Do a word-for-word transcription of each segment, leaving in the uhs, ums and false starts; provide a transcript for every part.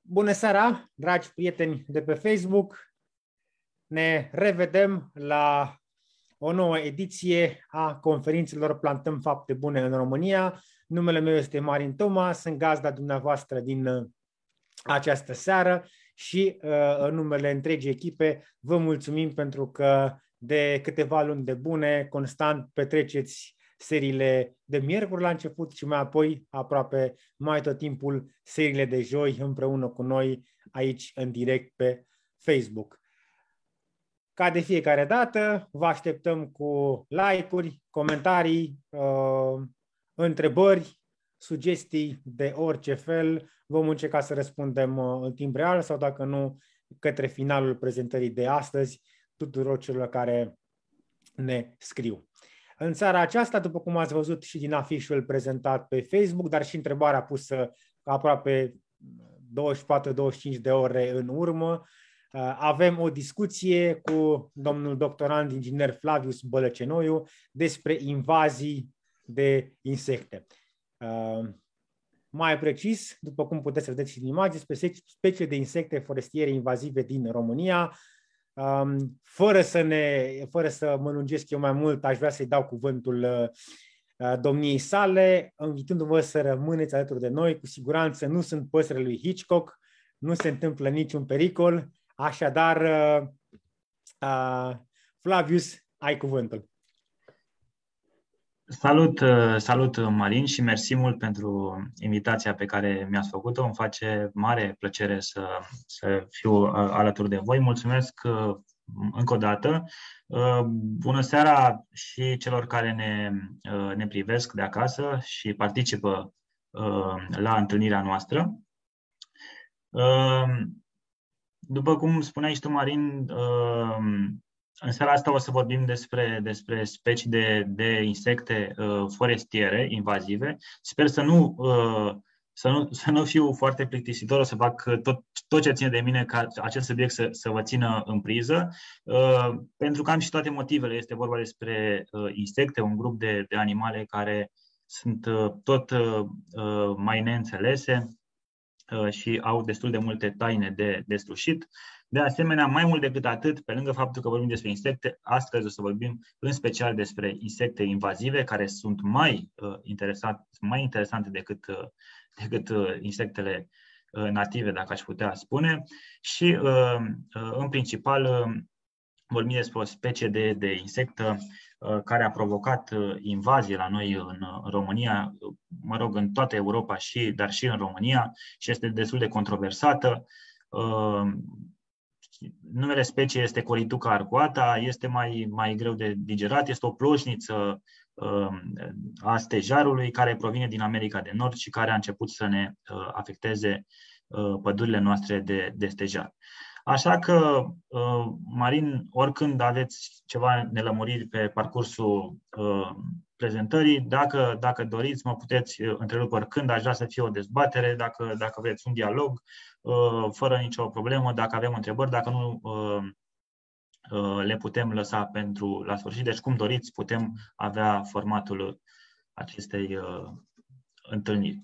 Bună seara, dragi prieteni de pe Facebook! Ne revedem la o nouă ediție a conferințelor Plantăm Fapte Bune în România. Numele meu este Marin Toma, sunt gazda dumneavoastră din această seară și în numele întregii echipe vă mulțumim pentru că de câteva luni de bune constant petreceți seriile de miercuri la început și mai apoi aproape mai tot timpul seriile de joi împreună cu noi aici în direct pe Facebook. Ca de fiecare dată, vă așteptăm cu like-uri, comentarii, uh, întrebări, sugestii de orice fel. Vom încerca să răspundem uh, în timp real sau, dacă nu, către finalul prezentării de astăzi tuturor celor care ne scriu. În seara aceasta, după cum ați văzut și din afișul prezentat pe Facebook, dar și întrebarea pusă aproape douăzeci și patru douăzeci și cinci de ore în urmă, avem o discuție cu domnul doctorand inginer Flavius Bălăcenoiu despre invazii de insecte. Mai precis, după cum puteți să vedeți și din imagini, despre specii de insecte forestiere invazive din România. Um, fără, să ne, fără să mă lungesc eu mai mult, aș vrea să-i dau cuvântul uh, domniei sale, invitându-vă să rămâneți alături de noi. Cu siguranță nu sunt păsările lui Hitchcock, nu se întâmplă niciun pericol, așadar, uh, uh, Flavius, ai cuvântul. Salut, salut Marin și mersi mult pentru invitația pe care mi-ați făcut-o. Îmi face mare plăcere să, să fiu alături de voi. Mulțumesc încă o dată. Bună seara și celor care ne, ne privesc de acasă și participă la întâlnirea noastră. După cum spuneai și tu, Marin, în seara asta o să vorbim despre, despre specii de, de insecte uh, forestiere invazive. Sper să nu, uh, să, nu, să nu fiu foarte plictisitor, o să fac tot, tot ce ține de mine ca acest subiect să, să vă țină în priză, uh, pentru că am și toate motivele. Este vorba despre uh, insecte, un grup de, de animale care sunt uh, tot uh, mai neînțelese uh, și au destul de multe taine de deslușit. De asemenea, mai mult decât atât, pe lângă faptul că vorbim despre insecte, astăzi o să vorbim în special despre insecte invazive, care sunt mai, uh, interesant, mai interesante decât, uh, decât uh, insectele uh, native, dacă aș putea spune. Și, uh, uh, în principal, uh, vorbim despre o specie de, de insectă uh, care a provocat uh, invazie la noi în, în România, mă rog, în toată Europa, și, dar și în România, și este destul de controversată. Uh, Numele speciei este Corituca arcuata, este mai, mai greu de digerat, este o ploșniță uh, a stejarului care provine din America de Nord și care a început să ne uh, afecteze uh, pădurile noastre de, de stejar. Așa că, uh, Marin, oricând aveți ceva nelămuriri pe parcursul uh, prezentării, dacă, dacă doriți, mă puteți întrerupe oricând, aș vrea să fie o dezbatere, dacă, dacă vreți un dialog, uh, fără nicio problemă, dacă avem întrebări, dacă nu, uh, uh, le putem lăsa pentru la sfârșit. Deci, cum doriți, putem avea formatul acestei uh, întâlniri.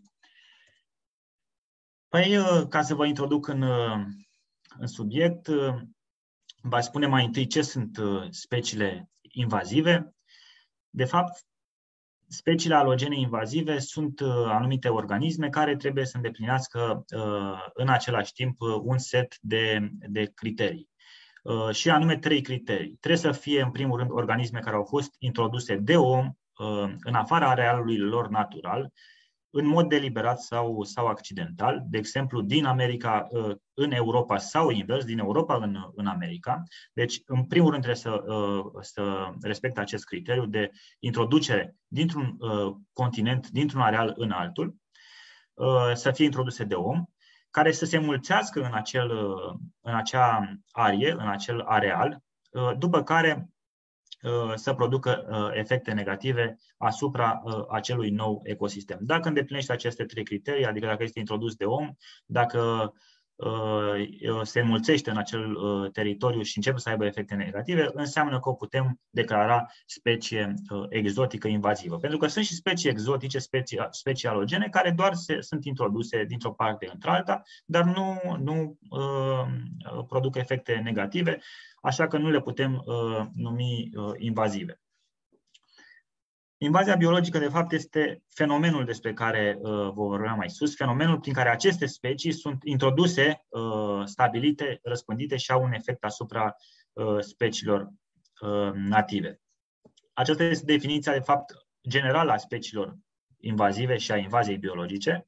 Păi, uh, ca să vă introduc în, uh, în subiect, uh, v-aș spune mai întâi ce sunt uh, speciile invazive. De fapt, speciile alogene invazive sunt uh, anumite organisme care trebuie să îndeplinească uh, în același timp uh, un set de, de criterii. Uh, și anume trei criterii. Trebuie să fie, în primul rând, organisme care au fost introduse de om uh, în afara arealului lor natural, în mod deliberat sau, sau accidental, de exemplu, din America uh, în Europa sau invers, din Europa în, în America. Deci, în primul rând, trebuie să, uh, să respecte acest criteriu de introducere dintr-un uh, continent, dintr-un areal în altul, uh, să fie introduse de om, care să se mulțească în, acel, uh, în acea arie, în acel areal, uh, după care să producă efecte negative asupra acelui nou ecosistem. Dacă îndeplinește aceste trei criterii, adică dacă este introdus de om, dacă se înmulțește în acel teritoriu și începe să aibă efecte negative, înseamnă că o putem declara specie exotică invazivă. Pentru că sunt și specii exotice, specii, specii alogene, care doar se, sunt introduse dintr-o parte într-alta, dar nu, nu uh, produc efecte negative, așa că nu le putem uh, numi uh, invazive. Invazia biologică, de fapt, este fenomenul despre care uh, vă vorbeam mai sus, fenomenul prin care aceste specii sunt introduse, uh, stabilite, răspândite și au un efect asupra uh, speciilor uh, native. Aceasta este definiția, de fapt, generală a speciilor invazive și a invaziei biologice,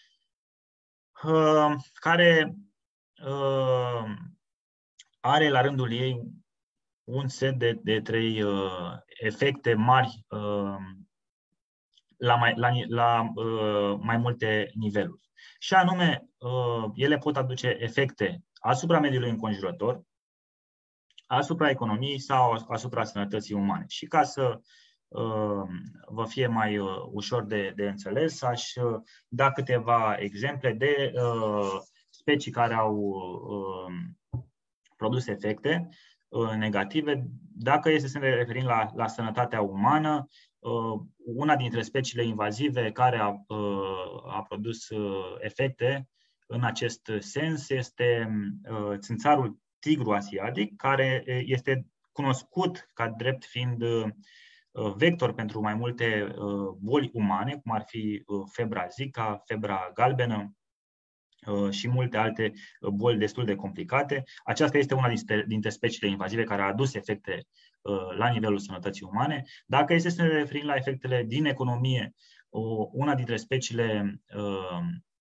uh, care uh, are la rândul ei un set de, de trei uh, efecte mari uh, la, mai, la, la uh, mai multe niveluri. Și anume, uh, ele pot aduce efecte asupra mediului înconjurător, asupra economiei sau asupra sănătății umane. Și ca să uh, vă fie mai uh, ușor de, de înțeles, aș uh, da câteva exemple de uh, specii care au uh, produs efecte negative. Dacă este să ne referim la, la sănătatea umană, una dintre speciile invazive care a, a produs efecte în acest sens este țânțarul tigru asiatic, care este cunoscut ca drept fiind vector pentru mai multe boli umane, cum ar fi febra Zika, febra galbenă, și multe alte boli destul de complicate. Aceasta este una dintre, dintre speciile invazive care a adus efecte uh, la nivelul sănătății umane. Dacă este să ne referim la efectele din economie, uh, una dintre speciile uh,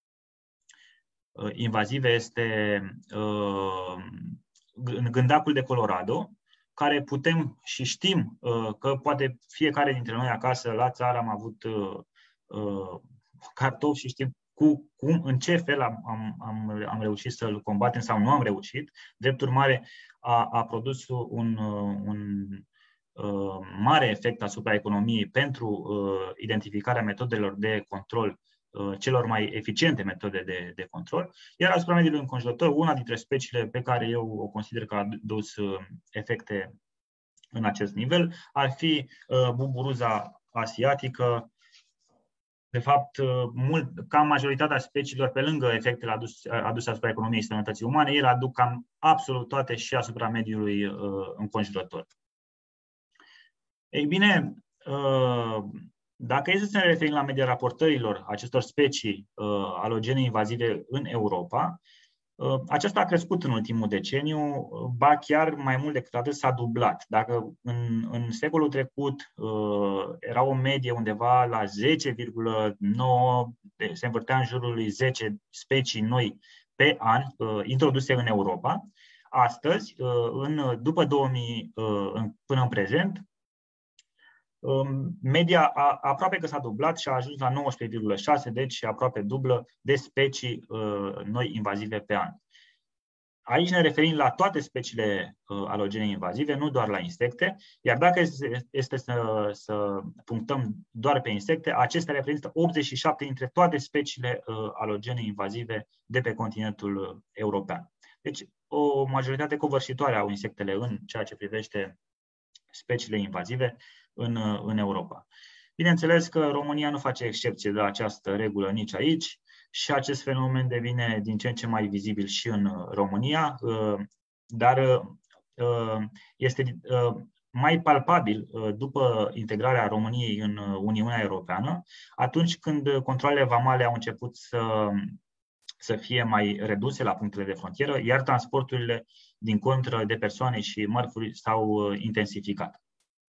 invazive este uh, gândacul de Colorado, care putem și știm uh, că poate fiecare dintre noi acasă la țară am avut uh, uh, cartofi și știm Cu, cum, în ce fel am, am, am reușit să-l combatem sau nu am reușit. Drept urmare, a, a produs un, un uh, mare efect asupra economiei pentru uh, identificarea metodelor de control, uh, celor mai eficiente metode de, de control, iar asupra mediului înconjurător, una dintre speciile pe care eu o consider că a adus uh, efecte în acest nivel ar fi uh, buburuza asiatică. De fapt, mult, cam majoritatea speciilor, pe lângă efectele aduse, aduse asupra economiei și sănătății umane, ele aduc cam absolut toate și asupra mediului uh, înconjurător. Ei bine, uh, dacă este să ne referim la media raportărilor acestor specii uh, alogene invazive în Europa, uh, aceasta a crescut în ultimul deceniu, ba chiar mai mult decât atât s-a dublat. Dacă în, în secolul trecut uh, era o medie undeva la zece virgulă nouă, se învârtea în jurul lui zece specii noi pe an uh, introduse în Europa, astăzi, uh, în, după două mii uh, în, până în prezent, media a, aproape că s-a dublat și a ajuns la nouăsprezece virgulă șase, deci aproape dublă de specii uh, noi invazive pe an. Aici ne referim la toate speciile uh, alogene invazive, nu doar la insecte, iar dacă este, este să, să punctăm doar pe insecte, acestea reprezintă optzeci și șapte dintre toate speciile uh, alogene invazive de pe continentul european. Deci o majoritate covârșitoare au insectele în ceea ce privește speciile invazive în, în Europa. Bineînțeles că România nu face excepție de la această regulă nici aici și acest fenomen devine din ce în ce mai vizibil și în România, dar este mai palpabil după integrarea României în Uniunea Europeană, atunci când controalele vamale au început să, să fie mai reduse la punctele de frontieră, iar transporturile din contră de persoane și mărfuri s-au intensificat.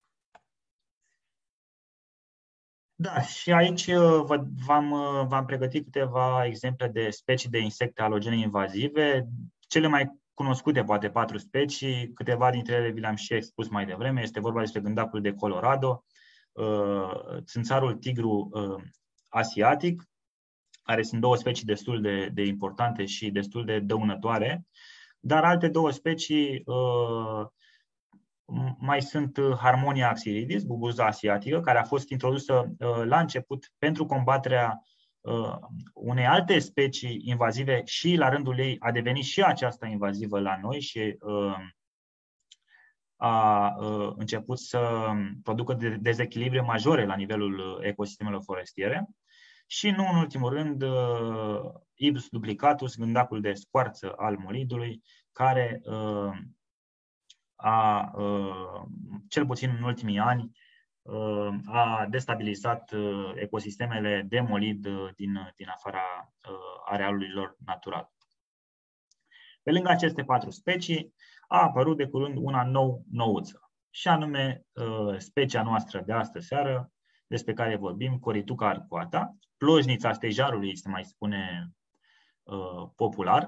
Da, și aici v-am, v-am pregătit câteva exemple de specii de insecte alogene invazive. Cele mai cunoscute, poate patru specii, câteva dintre ele vi le-am și expus mai devreme. Este vorba despre gândacul de Colorado, țânțarul tigru asiatic, care sunt două specii destul de, de importante și destul de dăunătoare, dar alte două specii mai sunt Harmonia axiridis, buburuza asiatică, care a fost introdusă la început pentru combaterea unei alte specii invazive și la rândul ei a devenit și aceasta invazivă la noi și a început să producă dezechilibre majore la nivelul ecosistemelor forestiere. Și nu în ultimul rând, Ibis duplicatus, gândacul de scoarță al molidului, care a, cel puțin în ultimii ani, a destabilizat ecosistemele de molid din, din afara arealului lor natural. Pe lângă aceste patru specii, a apărut de curând una nou nouță, și anume specia noastră de astă seară, despre care vorbim, Corituca arcuata, plojnița stejarului, se mai spune uh, popular.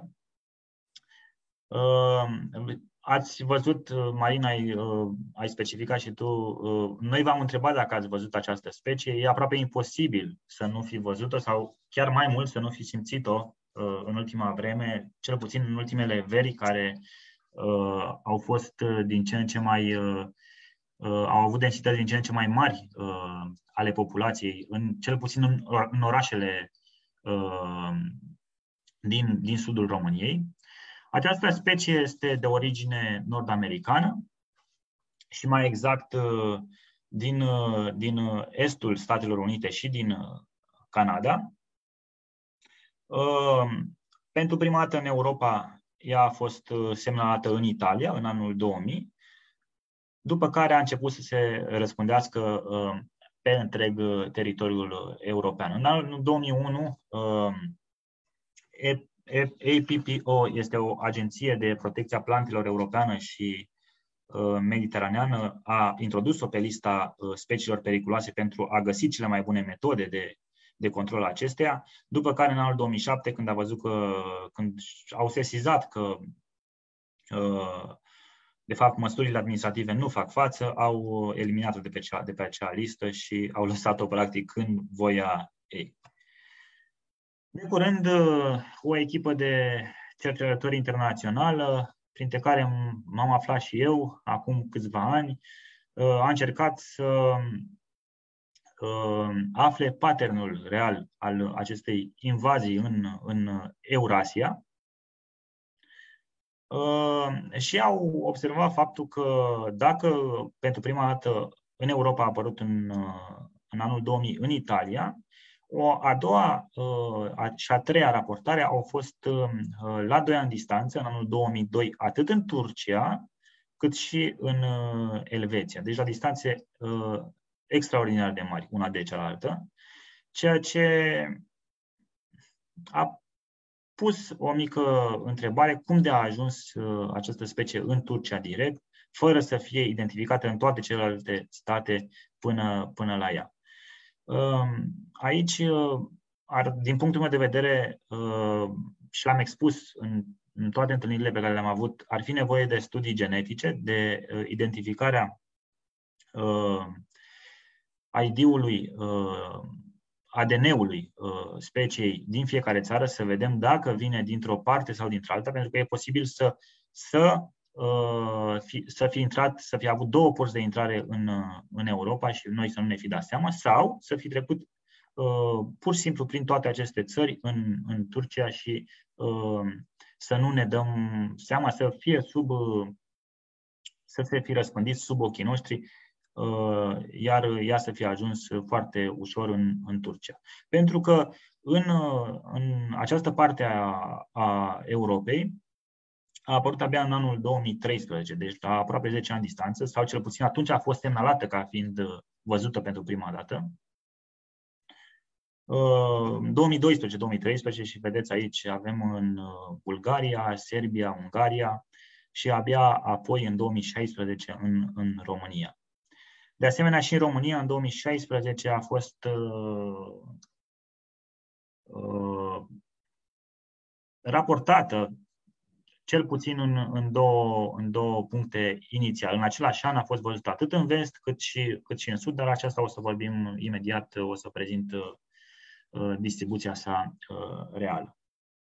Uh, ați văzut, Marina, ai, uh, ai specificat și tu, uh, noi v-am întrebat dacă ați văzut această specie. E aproape imposibil să nu fi văzut-o sau chiar mai mult să nu fi simțit-o uh, în ultima vreme, cel puțin în ultimele veri care uh, au fost din ce în ce mai... Uh, au avut densități din ce în ce mai mari uh, ale populației, în, cel puțin în, în orașele uh, din, din sudul României. Această specie este de origine nord-americană și mai exact uh, din, uh, din estul Statelor Unite și din uh, Canada. Uh, pentru prima dată în Europa, ea a fost semnalată în Italia în anul două mii, după care a început să se răspândească uh, pe întreg teritoriul european. În anul două mii unu, uh, A P P O este o agenție de protecție a plantelor europeană și uh, mediteraneană, a introdus-o pe lista uh, speciilor periculoase pentru a găsi cele mai bune metode de, de control a acesteia, după care în anul două mii șapte, când a văzut că, când au sesizat că uh, de fapt, măsurile administrative nu fac față, au eliminat-o de pe, cea, de pe acea listă și au lăsat-o practic în voia ei. De curând, o echipă de cercetători internațională, printre care m-am aflat și eu acum câțiva ani, a încercat să afle patternul real al acestei invazii în, în Eurasia. Uh, și au observat faptul că dacă pentru prima dată în Europa a apărut în, uh, în anul două mii în Italia, o a doua uh, a, și a treia raportare au fost uh, la doi ani distanță, în anul două mii doi, atât în Turcia, cât și în uh, Elveția. Deci la distanțe uh, extraordinar de mari, una de cealaltă, ceea ce a pus o mică întrebare, cum de a ajuns uh, această specie în Turcia direct, fără să fie identificată în toate celelalte state până, până la ea. Uh, aici, uh, ar, din punctul meu de vedere, uh, și l-am expus în, în toate întâlnirile pe care le-am avut, ar fi nevoie de studii genetice, de uh, identificarea uh, I D-ului, uh, A D N-ului uh, speciei din fiecare țară, să vedem dacă vine dintr-o parte sau dintr-alta, pentru că e posibil să, să, uh, fi, să fi intrat, să fi avut două porți de intrare în, uh, în Europa și noi să nu ne fi dat seama, sau să fi trecut uh, pur și simplu prin toate aceste țări în, în Turcia și uh, să nu ne dăm seama, să fie sub, uh, să se fi răspândit sub ochii noștri, iar ea să fie ajuns foarte ușor în, în Turcia. Pentru că în, în această parte a, a Europei a apărut abia în anul două mii treisprezece, deci la aproape zece ani distanță, sau cel puțin atunci a fost semnalată ca fiind văzută pentru prima dată. două mii doisprezece două mii treisprezece și vedeți aici avem în Bulgaria, Serbia, Ungaria și abia apoi în două mii șaisprezece în, în România. De asemenea, și în România, în două mii șaisprezece, a fost uh, uh, raportată, cel puțin în, în, două, în două puncte inițiale. În același an a fost văzută atât în vest cât și, cât și în sud, dar aceasta o să vorbim imediat, o să prezint uh, distribuția sa uh, reală.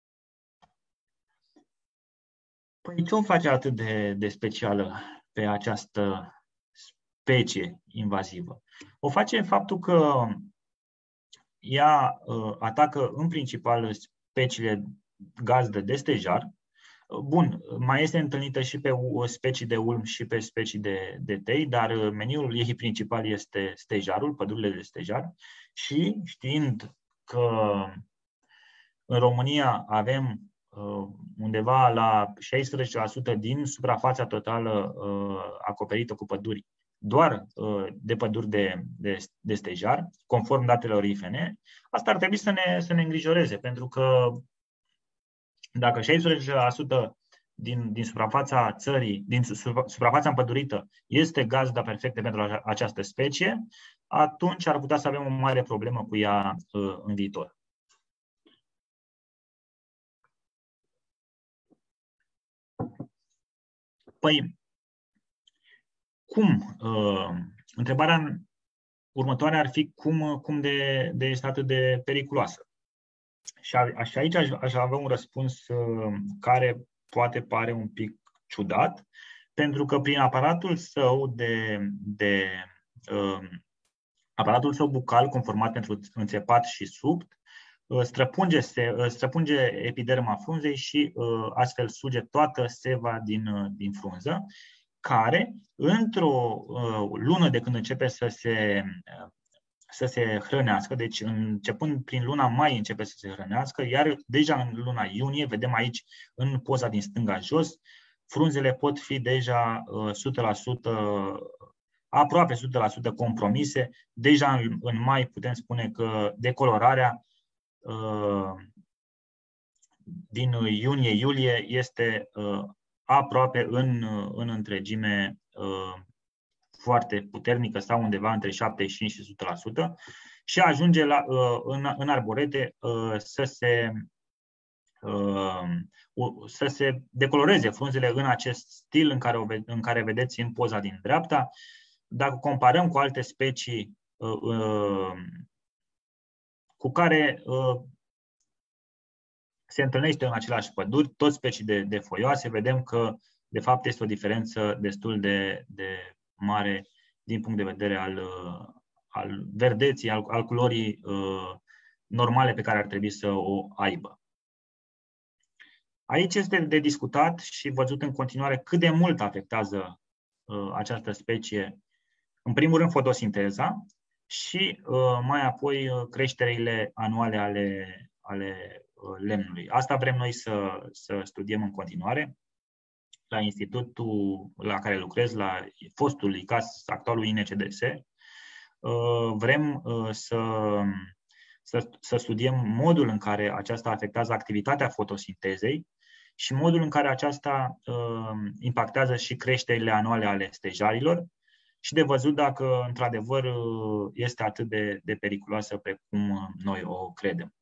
Păi ce o face atât de, de specială pe această specie invazivă? O face faptul că ea uh, atacă în principal speciile gazdă de stejar. Bun, mai este întâlnită și pe specii de ulm și pe specii de, de tei, dar meniul ei principal este stejarul, pădurile de stejar. Și știind că în România avem uh, undeva la șaisprezece la sută din suprafața totală uh, acoperită cu păduri, doar uh, de păduri de, de, de stejar, conform datelor I F N, asta ar trebui să ne, să ne îngrijoreze, pentru că dacă șaisprezece la sută din, din suprafața țării, din suprafața împădurită, este gazda perfectă pentru această specie, atunci ar putea să avem o mare problemă cu ea uh, în viitor. Păi, cum? Uh, întrebarea următoare ar fi cum, cum de, de este atât de periculoasă. Și, a, și aici aș, aș avea un răspuns uh, care poate pare un pic ciudat, pentru că prin aparatul său de, de uh, aparatul său bucal conformat pentru înțepat și subt, uh, străpunge, se, uh, străpunge epiderma frunzei și uh, astfel suge toată seva din, uh, din frunză, care într-o uh, lună de când începe să se uh, să se hrănească, deci începând prin luna mai începe să se hrănească, iar deja în luna iunie, vedem aici în poza din stânga jos, frunzele pot fi deja uh, o sută la sută, aproape o sută la sută compromise. Deja în, în mai putem spune că decolorarea uh, din iunie-iulie este uh, aproape în, în întregime uh, foarte puternică sau undeva între șaptezeci și cinci și o sută la sută și ajunge la, în, în arborete să se, să se decoloreze frunzele în acest stil în care, în care vedeți în poza din dreapta. Dacă comparăm cu alte specii cu care se întâlnește în același păduri, toți specii de, de foioase, vedem că de fapt este o diferență destul de, de mare din punct de vedere al, al verdeții, al, al culorii uh, normale pe care ar trebui să o aibă. Aici este de discutat și văzut în continuare cât de mult afectează uh, această specie, în primul rând fotosinteza și uh, mai apoi uh, creșterile anuale ale, ale uh, lemnului. Asta vrem noi să, să studiem în continuare la institutul la care lucrez, la fostul I C A S, actualul I N C D S. Vrem să, să, să studiem modul în care aceasta afectează activitatea fotosintezei și modul în care aceasta impactează și creșterile anuale ale stejarilor și de văzut dacă într-adevăr este atât de, de periculoasă precum noi o credem.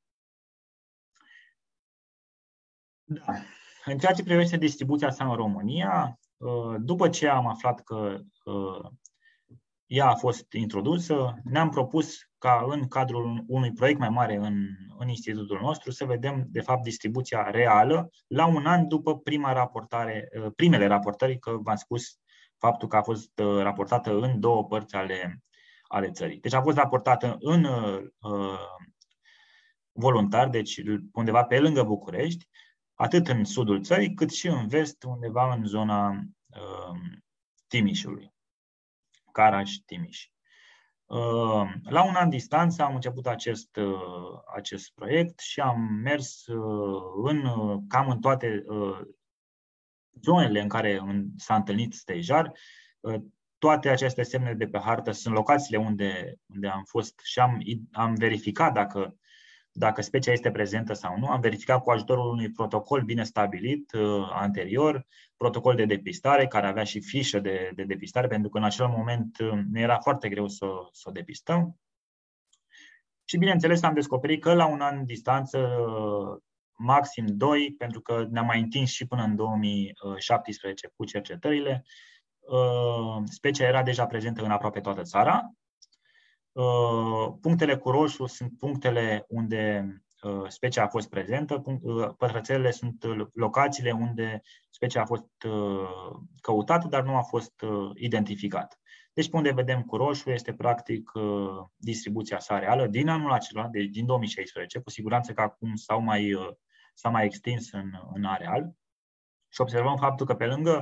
Da. În ceea ce privește distribuția sa în România, după ce am aflat că ea a fost introdusă, ne-am propus ca în cadrul unui proiect mai mare în, în institutul nostru să vedem, de fapt, distribuția reală la un an după prima raportare, primele raportări, că v-am spus faptul că a fost raportată în două părți ale, ale țării. Deci a fost raportată în uh, voluntar, deci undeva pe lângă București, atât în sudul țării, cât și în vest, undeva în zona uh, Timișului, Caraș-Timiș. Uh, la un an distanță am început acest, uh, acest proiect și am mers uh, în, uh, cam în toate uh, zonele în care s-a întâlnit stejar. Uh, toate aceste semne de pe hartă sunt locațiile unde, unde am fost și am, am verificat dacă Dacă specia este prezentă sau nu. Am verificat cu ajutorul unui protocol bine stabilit uh, anterior, protocol de depistare, care avea și fișă de, de depistare, pentru că în acel moment uh, ne era foarte greu să, să o depistăm. Și bineînțeles am descoperit că la un an distanță, uh, maxim doi, pentru că ne-am mai întins și până în două mii șaptesprezece cu cercetările, uh, specia era deja prezentă în aproape toată țara. Punctele cu roșu sunt punctele unde specia a fost prezentă, pătrățelele sunt locațiile unde specia a fost căutată, dar nu a fost identificată. Deci pe unde vedem cu roșu este practic distribuția sa reală din anul acela, deci din două mii șaisprezece, cu siguranță că acum s-au mai, s-a mai extins în, în areal. Și observăm faptul că pe lângă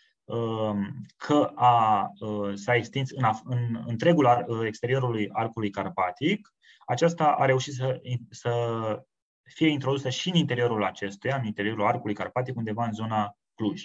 că a, s-a extins în, în întregul exteriorului arcului carpatic, aceasta a reușit să, să fie introdusă și în interiorul acestuia, în interiorul arcului carpatic, undeva în zona Cluj.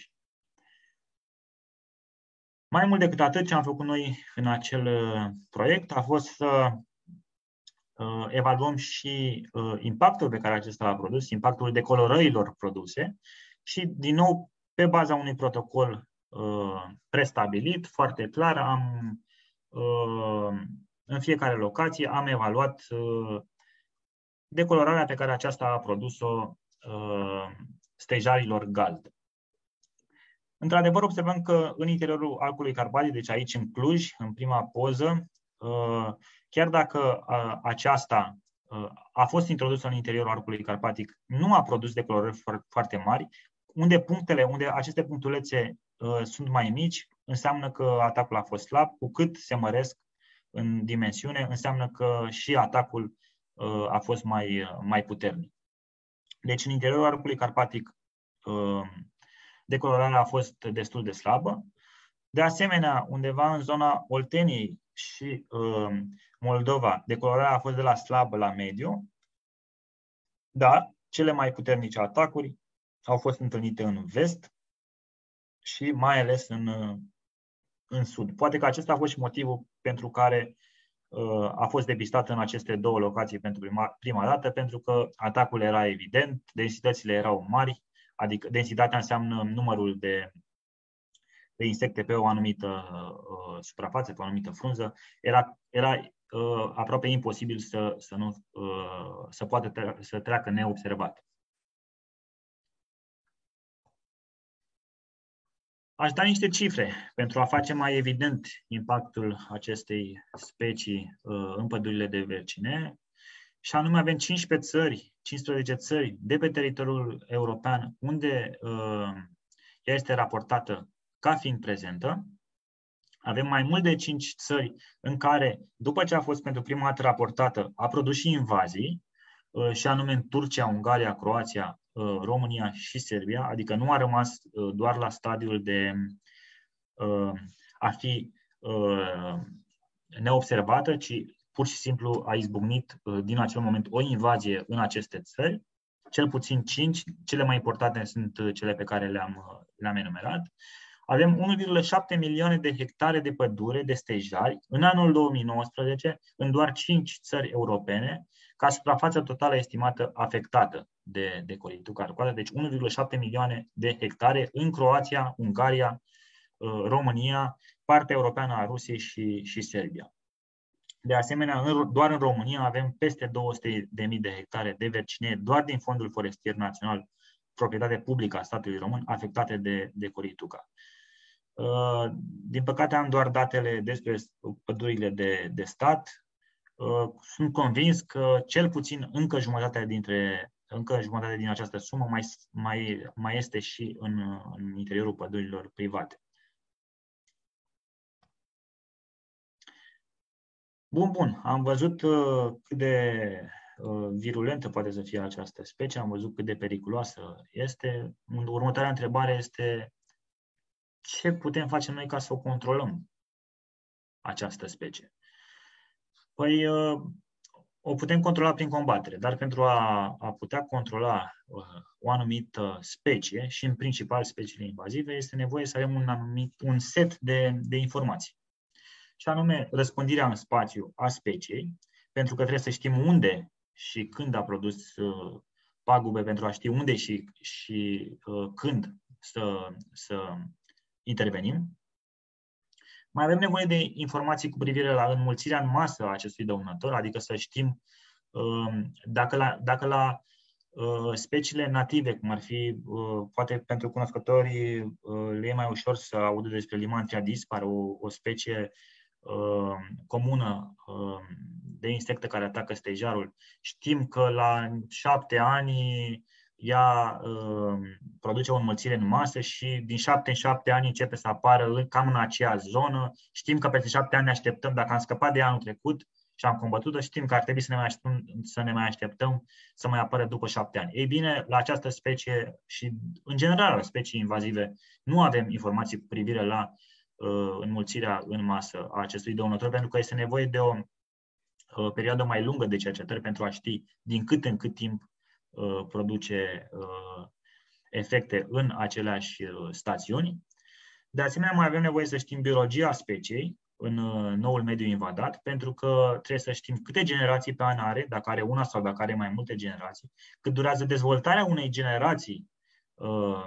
Mai mult decât atât, ce am făcut noi în acel proiect a fost să uh, evaluăm și uh, impactul pe care acesta l-a produs, impactul decolorărilor produse și, din nou, pe baza unui protocol uh, prestabilit, foarte clar, am, uh, în fiecare locație am evaluat uh, decolorarea pe care aceasta a produs-o uh, stejarilor gazdă. Într-adevăr, observăm că în interiorul arcului carpatic, deci aici în Cluj, în prima poză, chiar dacă aceasta a fost introdusă în interiorul arcului carpatic, nu a produs decolorări foarte mari, unde punctele, unde aceste punctulețe sunt mai mici, înseamnă că atacul a fost slab, cu cât se măresc în dimensiune, înseamnă că și atacul a fost mai, mai puternic. Deci în interiorul arcului carpatic decolorarea a fost destul de slabă. De asemenea, undeva în zona Olteniei și uh, Moldova, decolorarea a fost de la slabă la mediu, dar cele mai puternice atacuri au fost întâlnite în vest și mai ales în, în sud. Poate că acesta a fost și motivul pentru care uh, a fost depistat în aceste două locații pentru prima, prima dată, pentru că atacul era evident, densitățile erau mari, adică densitatea înseamnă numărul de, de insecte pe o anumită uh, suprafață, pe o anumită frunză. Era, era uh, aproape imposibil să, să, nu, uh, să poată tre- să treacă neobservat. Aș da niște cifre pentru a face mai evident impactul acestei specii uh, în pădurile de vercine. Și anume avem cincisprezece țări, cincisprezece țări de pe teritoriul european unde uh, ea este raportată ca fiind prezentă. Avem mai mult de cinci țări în care, după ce a fost pentru prima dată raportată, a produs și invazii, uh, și anume în Turcia, Ungaria, Croația, uh, România și Serbia, adică nu a rămas uh, doar la stadiul de uh, a fi uh, neobservată, ci pur și simplu a izbucnit din acel moment o invazie în aceste țări, cel puțin cinci, cele mai importante sunt cele pe care le-am, le-am enumerat. Avem unu virgulă șapte milioane de hectare de pădure, de stejari, în anul două mii nouăsprezece, în doar cinci țări europene, ca suprafață totală estimată afectată de, de corituca arcoasă, deci unu virgulă șapte milioane de hectare în Croația, Ungaria, România, partea europeană a Rusiei și, și Serbia. De asemenea, doar în România avem peste două sute de mii de hectare de vercinee, doar din Fondul Forestier Național, proprietate publică a statului român, afectate de, de corituca. Din păcate am doar datele despre pădurile de, de stat. Sunt convins că cel puțin încă jumătate, dintre, încă jumătate din această sumă mai, mai, mai este și în, în interiorul pădurilor private. Bun, bun. Am văzut uh, cât de uh, virulentă poate să fie această specie, am văzut cât de periculoasă este. Următoarea întrebare este: ce putem face noi ca să o controlăm, această specie? Păi, uh, o putem controla prin combatere, dar pentru a, a putea controla uh, o anumită specie, și în principal speciile invazive, este nevoie să avem un anumit un set de, de informații. Și anume răspândirea în spațiu a speciei, pentru că trebuie să știm unde și când a produs uh, pagube, pentru a ști unde și, și uh, când să, să intervenim. Mai avem nevoie de informații cu privire la înmulțirea în masă a acestui dăunător, adică să știm uh, dacă la, dacă la uh, speciile native, cum ar fi, uh, poate pentru cunoscătorii uh, le e mai ușor să audă despre Limantria dispar, o, o specie comună de insecte care atacă stejarul. Știm că la șapte ani ea uh, produce o înmulțire în masă și din șapte în șapte ani începe să apară cam în aceeași zonă. Știm că peste șapte ani ne așteptăm, dacă am scăpat de anul trecut și am combătut-o, știm că ar trebui să ne mai așteptăm să, ne mai așteptăm să mai apară după șapte ani. Ei bine, la această specie și în general la specii invazive nu avem informații cu privire la uh, înmulțirea în masă a acestui dăunător, pentru că este nevoie de o uh, perioadă mai lungă de cercetări pentru a ști din cât în cât timp uh, produce uh, efecte în aceleași uh, stațiuni. De asemenea, mai avem nevoie să știm biologia speciei în noul mediu invadat, pentru că trebuie să știm câte generații pe an are, dacă are una sau dacă are mai multe generații, cât durează dezvoltarea unei generații uh,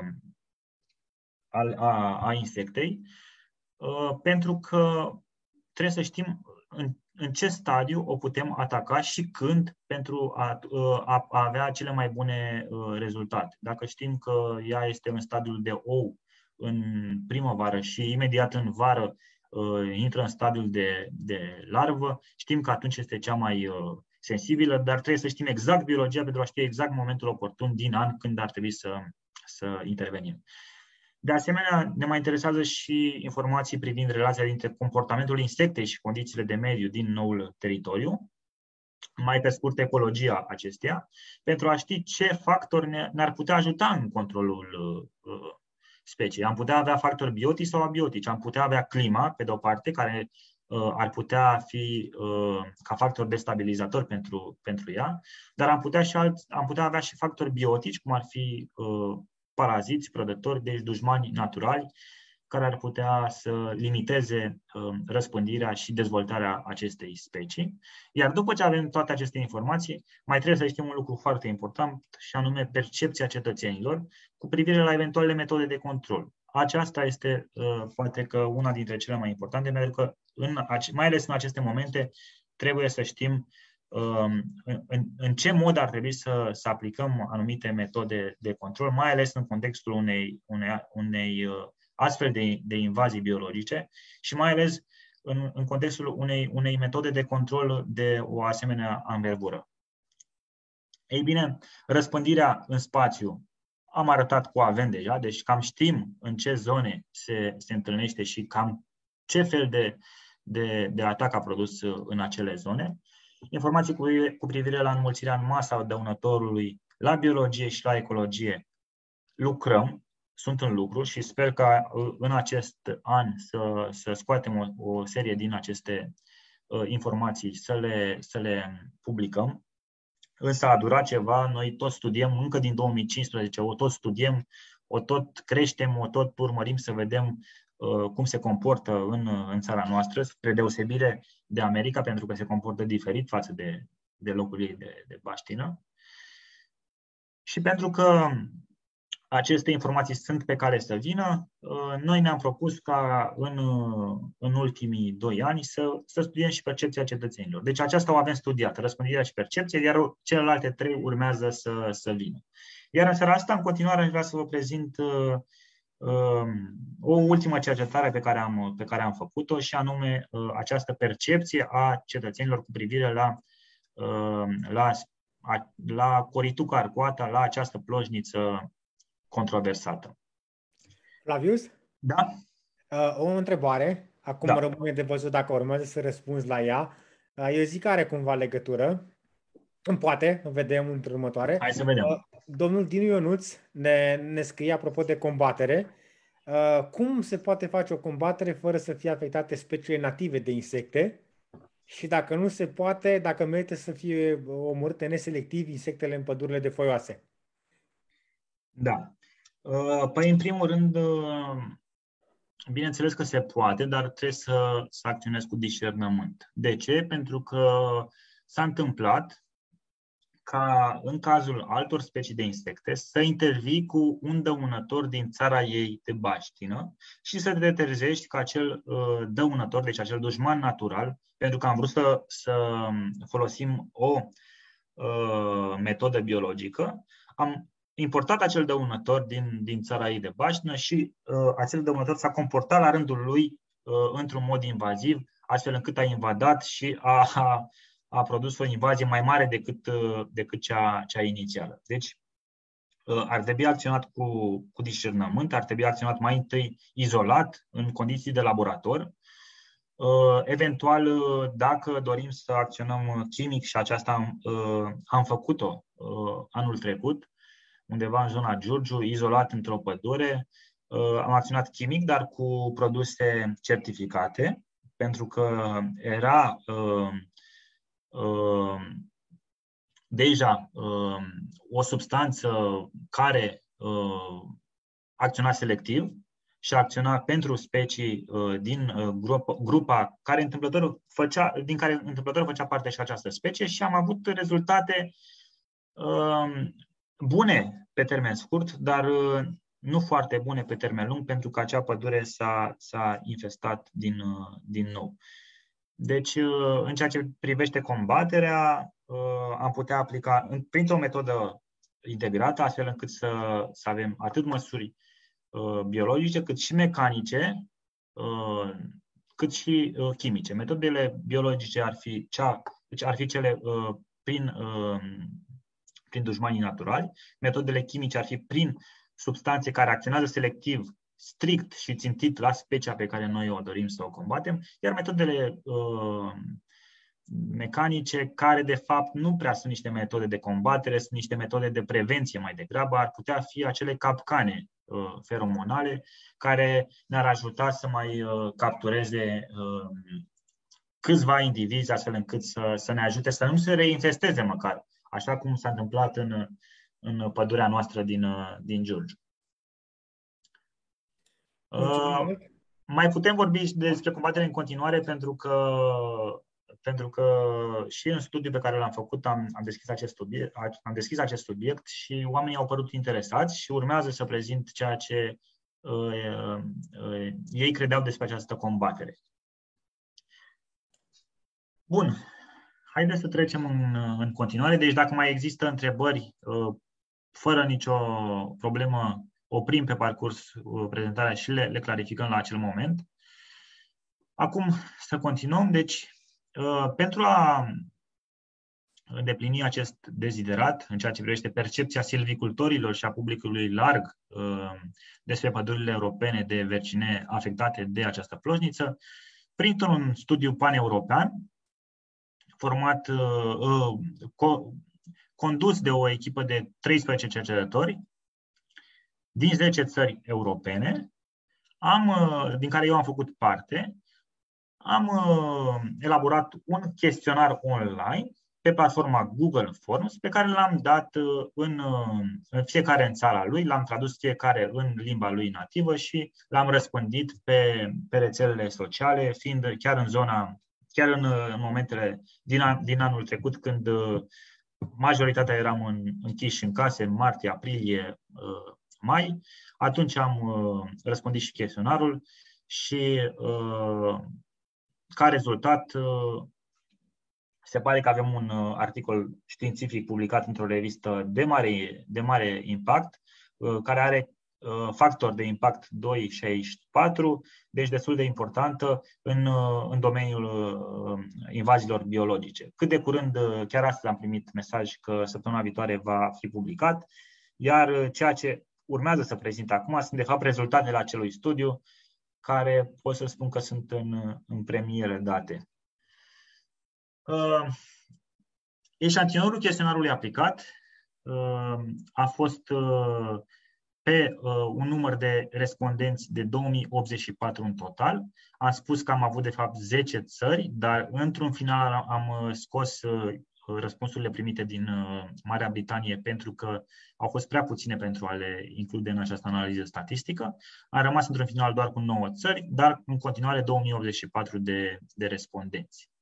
a, a insectei, uh, pentru că trebuie să știm în, în ce stadiu o putem ataca și când pentru a, a, a avea cele mai bune uh, rezultate. Dacă știm că ea este în stadiul de ou în primăvară și imediat în vară uh, intră în stadiul de, de larvă, știm că atunci este cea mai uh, sensibilă, dar trebuie să știm exact biologia pentru a ști exact momentul oportun din an când ar trebui să, să intervenim. De asemenea, ne mai interesează și informații privind relația dintre comportamentul insectei și condițiile de mediu din noul teritoriu, mai pe scurt ecologia acesteia, pentru a ști ce factori ne, ne-ar putea ajuta în controlul uh, speciei. Am putea avea factori biotici sau abiotici. Am putea avea clima, pe de o parte, care uh, ar putea fi uh, ca factor destabilizator pentru, pentru ea, dar am putea, și alt, am putea avea și factori biotici, cum ar fi uh, paraziți, prădători, deci dușmani naturali, care ar putea să limiteze uh, răspândirea și dezvoltarea acestei specii. Iar după ce avem toate aceste informații, mai trebuie să știm un lucru foarte important, și anume percepția cetățenilor cu privire la eventuale metode de control. Aceasta este, uh, poate că, una dintre cele mai importante, pentru că, în, mai ales în aceste momente, trebuie să știm uh, în, în ce mod ar trebui să, să aplicăm anumite metode de control, mai ales în contextul unei, unei, unei uh, astfel de, de invazii biologice și mai ales în, în contextul unei, unei metode de control de o asemenea anvergură. Ei bine, răspândirea în spațiu am arătat cu avem deja, deci cam știm în ce zone se, se întâlnește și cam ce fel de, de, de atac a produs în acele zone. Informații cu, cu privire la înmulțirea în masă a dăunătorului, la biologie și la ecologie lucrăm, sunt în lucru și sper că în acest an să, să scoatem o, o serie din aceste uh, informații, să le, să le publicăm. Însă a durat ceva, noi tot studiem, încă din două mii cincisprezece, o tot studiem, o tot creștem, o tot urmărim să vedem uh, cum se comportă în, în țara noastră, spre deosebire de America, pentru că se comportă diferit față de, de locul ei de, de baștină. Și pentru că aceste informații sunt pe cale să vină, noi ne-am propus ca în, în ultimii doi ani să, să studiem și percepția cetățenilor. Deci aceasta o avem studiată, răspândirea și percepția, iar celelalte trei urmează să, să vină. Iar în seara asta, în continuare, aș vrea să vă prezint uh, o ultimă cercetare pe care am, pe care am făcut-o, și anume uh, această percepție a cetățenilor cu privire la, uh, la, a, la Corituca arcuata, la această plojniță controversată. Flavius? Da? Uh, o întrebare. Acum da. Rămâne de văzut dacă urmează să răspunzi la ea. Uh, eu zic că are cumva legătură. Poate, vedem într următoare. Hai să vedem. Uh, domnul Dinu Ionuț ne, ne scrie apropo de combatere. Uh, cum se poate face o combatere fără să fie afectate speciile native de insecte? Și dacă nu se poate, dacă merită să fie omorâte neselectiv insectele în pădurile de foioase? Da. Păi, în primul rând, bineînțeles că se poate, dar trebuie să, să acționezi cu discernământ. De ce? Pentru că s-a întâmplat ca în cazul altor specii de insecte să intervii cu un dăunător din țara ei de baștină și să te deterjești că acel dăunător, deci acel dușman natural, pentru că am vrut să, să folosim o uh, metodă biologică, am importat acel dăunător din, din țara ei de baștină și uh, acel dăunător s-a comportat la rândul lui uh, într-un mod invaziv, astfel încât a invadat și a, a, a produs o invazie mai mare decât, uh, decât cea, cea inițială. Deci, ar trebui acționat cu, cu discernământ, ar trebui acționat mai întâi izolat, în condiții de laborator. Eventual, dacă dorim să acționăm chimic, și aceasta am făcut-o anul trecut, undeva în zona Giurgiu, izolat într-o pădure, am acționat chimic, dar cu produse certificate, pentru că era uh, uh, deja uh, o substanță care uh, acționa selectiv și acționa pentru specii uh, din uh, grupa, grupa care întâmplător făcea, din care întâmplător făcea parte și această specie, și am avut rezultate uh, bune pe termen scurt, dar uh, nu foarte bune pe termen lung, pentru că acea pădure s-a, s-a infestat din, din nou. Deci, în ceea ce privește combaterea, am putea aplica printr-o metodă integrată, astfel încât să, să avem atât măsuri biologice, cât și mecanice, cât și chimice. Metodele biologice ar fi, cea, deci ar fi cele prin, prin dușmanii naturali, metodele chimice ar fi prin substanțe care acționează selectiv, strict și țintit la specia pe care noi o dorim să o combatem, iar metodele uh, mecanice, care de fapt nu prea sunt niște metode de combatere, sunt niște metode de prevenție mai degrabă, ar putea fi acele capcane uh, feromonale care ne-ar ajuta să mai uh, captureze uh, câțiva indivizi, astfel încât să, să ne ajute să nu se reinfesteze măcar, așa cum s-a întâmplat în în pădurea noastră din, din Giurgiu. Uh, mai putem vorbi despre combatere în continuare, pentru că, pentru că și în studiul pe care l-am făcut am, am, deschis acest subiect, am deschis acest subiect și oamenii au părut interesați și urmează să prezint ceea ce uh, uh, ei credeau despre această combatere. Bun. Haideți să trecem în, în continuare. Deci dacă mai există întrebări, uh, fără nicio problemă, oprim pe parcurs prezentarea și le, le clarificăm la acel moment. Acum să continuăm. Deci, pentru a îndeplini acest deziderat în ceea ce privește percepția silvicultorilor și a publicului larg despre pădurile europene de vercine afectate de această plojniță, printr-un studiu paneuropean format, condus de o echipă de treisprezece cercetători din zece țări europene, am, din care eu am făcut parte, am elaborat un chestionar online pe platforma Google Forms, pe care l-am dat în, în fiecare în țara lui, l-am tradus fiecare în limba lui nativă și l-am răspândit pe, pe rețelele sociale, fiind chiar în zona, chiar în, în momentele din, an, din anul trecut, când majoritatea eram în, închiși în case, în martie, aprilie, mai. Atunci am uh, răspundit și chestionarul și uh, ca rezultat uh, se pare că avem un uh, articol științific publicat într-o revistă de mare, de mare impact, uh, care are uh, factor de impact doi virgulă șaizeci și patru, deci destul de importantă în, uh, în domeniul uh, invaziilor biologice. Cât de curând, uh, chiar astăzi am primit mesaj că săptămâna viitoare va fi publicat, iar uh, ceea ce urmează să prezint acum sunt de fapt rezultatele acelui studiu, care pot să spun că sunt în, în premiere date. Uh, eșantionul chestionarului aplicat uh, a fost uh, pe uh, un număr de respondenți de două mii optzeci și patru în total. Am spus că am avut de fapt zece țări, dar într-un final am scos uh, răspunsurile primite din Marea Britanie, pentru că au fost prea puține pentru a le include în această analiză statistică. Am rămas într-un final doar cu nouă țări, dar în continuare două mii optzeci și patru de, de respondenți.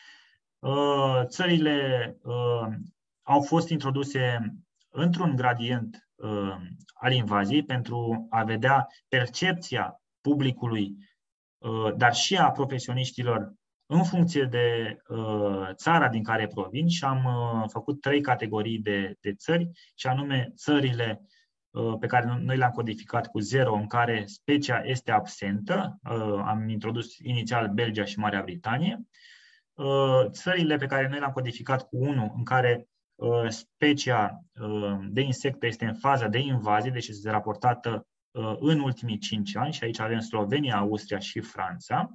Țările au fost introduse într-un gradient al invaziei pentru a vedea percepția publicului, dar și a profesioniștilor în funcție de uh, țara din care provin, și am uh, făcut trei categorii de, de țări, și anume țările uh, pe care noi le-am codificat cu zero, în care specia este absentă, uh, am introdus inițial Belgia și Marea Britanie, uh, țările pe care noi le-am codificat cu unu, în care Specia de insectă este în faza de invazie, deci este raportată în ultimii cinci ani și aici avem Slovenia, Austria și Franța.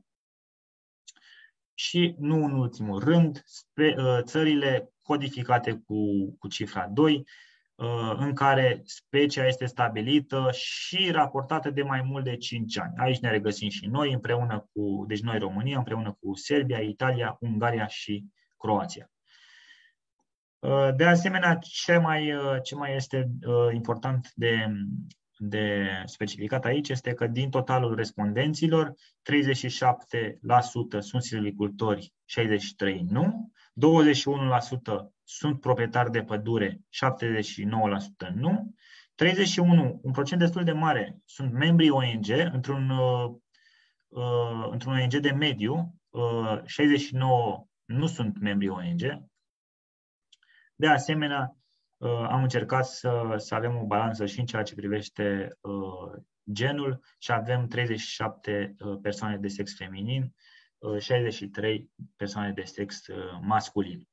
Și nu în ultimul rând, țările codificate cu, cu cifra doi, în care specia este stabilită și raportată de mai mult de cinci ani. Aici ne regăsim și noi, împreună cu, deci noi România, împreună cu Serbia, Italia, Ungaria și Croația. De asemenea, ce mai, ce mai este important de, de specificat aici este că din totalul respondenților, treizeci și șapte la sută sunt silvicultori, șaizeci și trei la sută nu, douăzeci și unu la sută sunt proprietari de pădure, șaptezeci și nouă la sută nu, treizeci și unu la sută, un procent destul de mare, sunt membrii O N G, într-un, uh, într-un O N G de mediu, uh, șaizeci și nouă la sută nu sunt membrii O N G. De asemenea, am încercat să, să avem o balanță și în ceea ce privește uh, genul și avem treizeci și șapte persoane de sex feminin, uh, șaizeci și trei persoane de sex uh, masculin.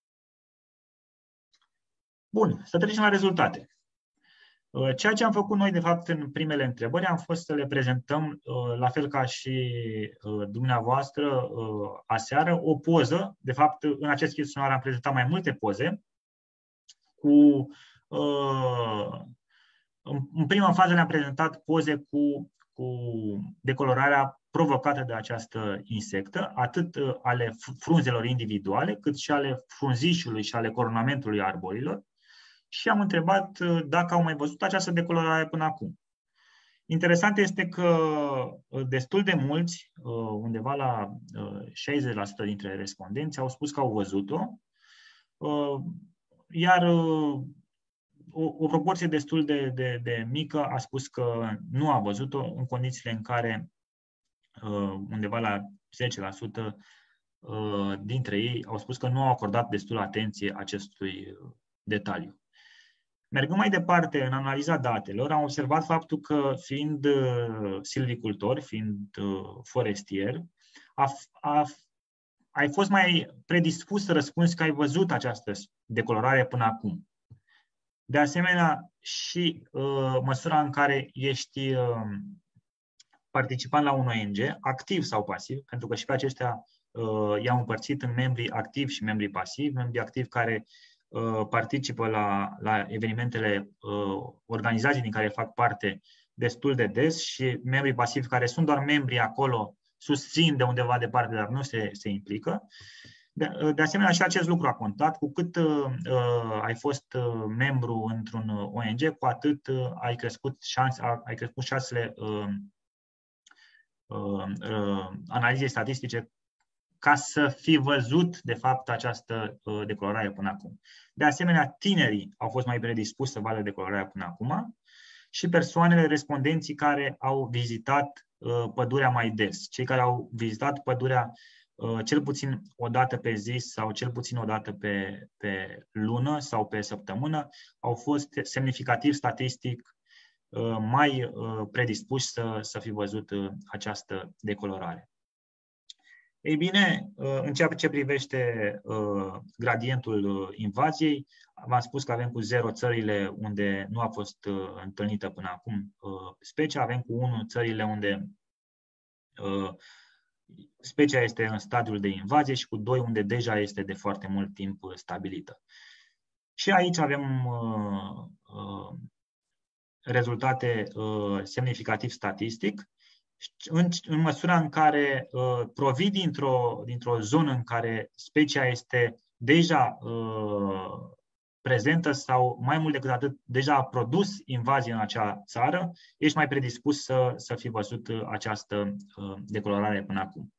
Bun, să trecem la rezultate. Uh, ceea ce am făcut noi, de fapt, în primele întrebări, am fost să le prezentăm, uh, la fel ca și uh, dumneavoastră, uh, aseară, o poză. De fapt, în acest chestionar am prezentat mai multe poze. Cu, uh, în, în prima fază ne-am prezentat poze cu, cu decolorarea provocată de această insectă, atât uh, ale frunzelor individuale, cât și ale frunzișului și ale coronamentului arborilor, și am întrebat uh, dacă au mai văzut această decolorare până acum. Interesant este că uh, destul de mulți, uh, undeva la uh, șaizeci la sută dintre respondenți, au spus că au văzut-o, uh, iar o, o proporție destul de, de, de mică a spus că nu a văzut-o, în condițiile în care undeva la zece la sută dintre ei au spus că nu au acordat destul atenție acestui detaliu. Mergând mai departe în analiza datelor, am observat faptul că, fiind silvicultor, fiind forestier, a, a ai fost mai predispus să răspunzi că ai văzut această decolorare până acum. De asemenea, și uh, măsura în care ești uh, participant la un O N G, activ sau pasiv, pentru că și pe aceștia uh, i-au împărțit în membrii activi și membrii pasivi, membrii activi care uh, participă la, la evenimentele uh, organizații din care fac parte destul de des și membrii pasivi care sunt doar membri acolo, susțin de undeva departe, dar nu se, se implică. De, de asemenea, și acest lucru a contat. Cu cât uh, ai fost uh, membru într-un O N G, cu atât uh, ai crescut șanse, ai crescut șansele uh, uh, uh, analizei statistice ca să fi văzut, de fapt, această uh, decolorare până acum. De asemenea, tinerii au fost mai predispuși să vadă decolorarea până acum și persoanele, respondenții care au vizitat pădurea mai des. Cei care au vizitat pădurea uh, cel puțin o dată pe zi sau cel puțin o dată pe, pe lună sau pe săptămână au fost semnificativ statistic uh, mai uh, predispuși să, să fi văzut uh, această decolorare. Ei bine, uh, în ceea ce privește uh, gradientul uh, invaziei, v-am spus că avem cu zero țările unde nu a fost uh, întâlnită până acum uh, specia, avem cu unu țările unde uh, specia este în stadiul de invazie și cu doi unde deja este de foarte mult timp stabilită. Și aici avem uh, uh, rezultate uh, semnificativ statistic, în, în măsura în care uh, provii dintr-o, dintr-o zonă în care specia este deja uh, prezentă sau, mai mult decât atât, deja a produs invazie în acea țară, ești mai predispus să, să fi văzut această uh, decolorare până acum.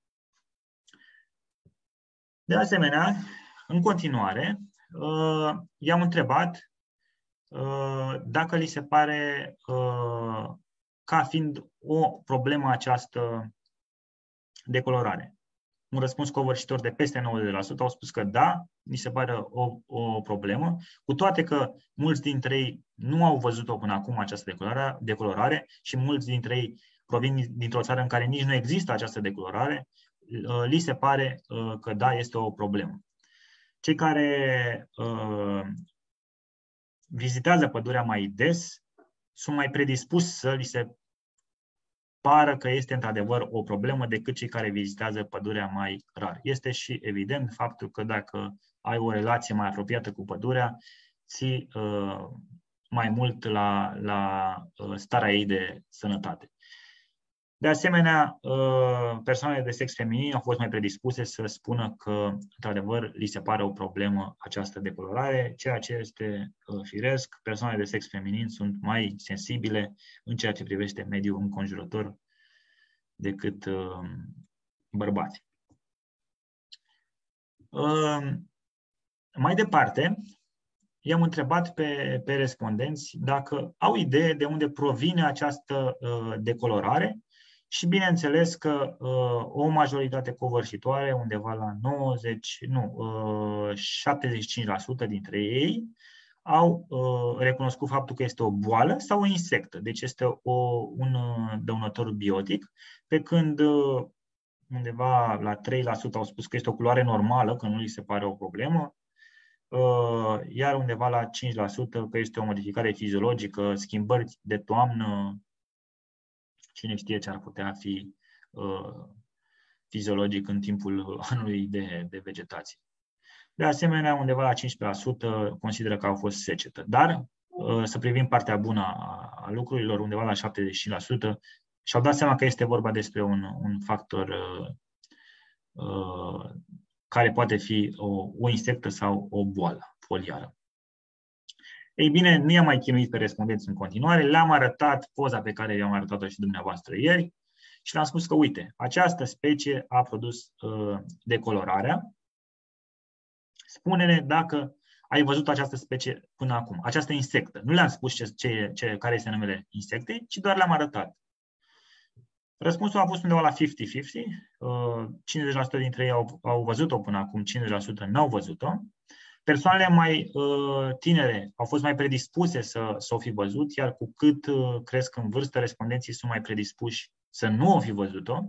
De asemenea, în continuare, uh, i-am întrebat uh, dacă li se pare uh, ca fiind o problemă această decolorare. Un răspuns covârșitor de peste nouăzeci la sută au spus că da, mi se pare o, o problemă, cu toate că mulți dintre ei nu au văzut-o până acum această decolorare, decolorare și mulți dintre ei provin dintr-o țară în care nici nu există această decolorare, li se pare că da, este o problemă. Cei care uh, vizitează pădurea mai des sunt mai predispuși să li se pară că este într-adevăr o problemă decât cei care vizitează pădurea mai rar. Este și evident faptul că dacă ai o relație mai apropiată cu pădurea, ții uh, mai mult la, la uh, starea ei de sănătate. De asemenea, uh, persoanele de sex feminin au fost mai predispuse să spună că, într-adevăr, li se pare o problemă această decolorare, ceea ce este uh, firesc. Persoanele de sex feminin sunt mai sensibile în ceea ce privește mediul înconjurător decât uh, bărbații. Uh, mai departe, i-am întrebat pe, pe respondenți dacă au idee de unde provine această uh, decolorare și bineînțeles că uh, o majoritate covârșitoare, undeva la nouăzeci, nu, uh, șaptezeci și cinci la sută dintre ei, au uh, recunoscut faptul că este o boală sau o insectă, deci este o, un uh, dăunător biotic, pe când uh, undeva la trei la sută au spus că este o culoare normală, că nu li se pare o problemă, uh, iar undeva la cinci la sută că este o modificare fiziologică, schimbări de toamnă, cine știe ce ar putea fi uh, fiziologic în timpul anului de, de vegetație. De asemenea, undeva la cincisprezece la sută consideră că au fost secetă. Dar, uh, să privim partea bună a, a lucrurilor, undeva la șaptezeci și cinci la sută și-au dat seama că este vorba despre un, un factor uh, uh, care poate fi o, o insectă sau o boală foliară. Ei bine, nu i-am mai chinuit pe respondenți în continuare, le-am arătat poza pe care i-am arătat-o și dumneavoastră ieri și le-am spus că, uite, această specie a produs uh, decolorarea. Spune-ne dacă ai văzut această specie până acum, această insectă. Nu le-am spus ce, ce, ce, care este numele insectei, ci doar le-am arătat. Răspunsul a fost undeva la cincizeci cincizeci. cincizeci la sută dintre ei au, au văzut-o până acum, cincizeci la sută n-au văzut-o. Persoanele mai uh, tinere au fost mai predispuse să, să o fi văzut, iar cu cât uh, cresc în vârstă, respondenții sunt mai predispuși să nu o fi văzut-o.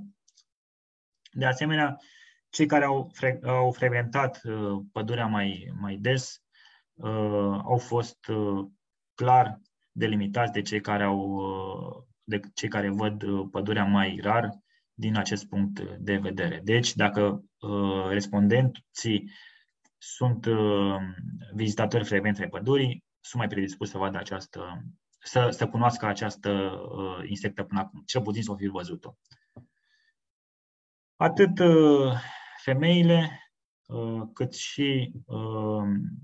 De asemenea, cei care au, fre- au frecventat uh, pădurea mai, mai des uh, au fost uh, clar delimitați de cei care, au, uh, de cei care văd uh, pădurea mai rar din acest punct de vedere. Deci, dacă uh, respondenții sunt uh, vizitatori frecvenți ai pădurii, sunt mai predispuși să vadă această, să, să cunoască această uh, insectă până acum, cel puțin să o fi văzut-o. Atât uh, femeile, uh, cât și uh,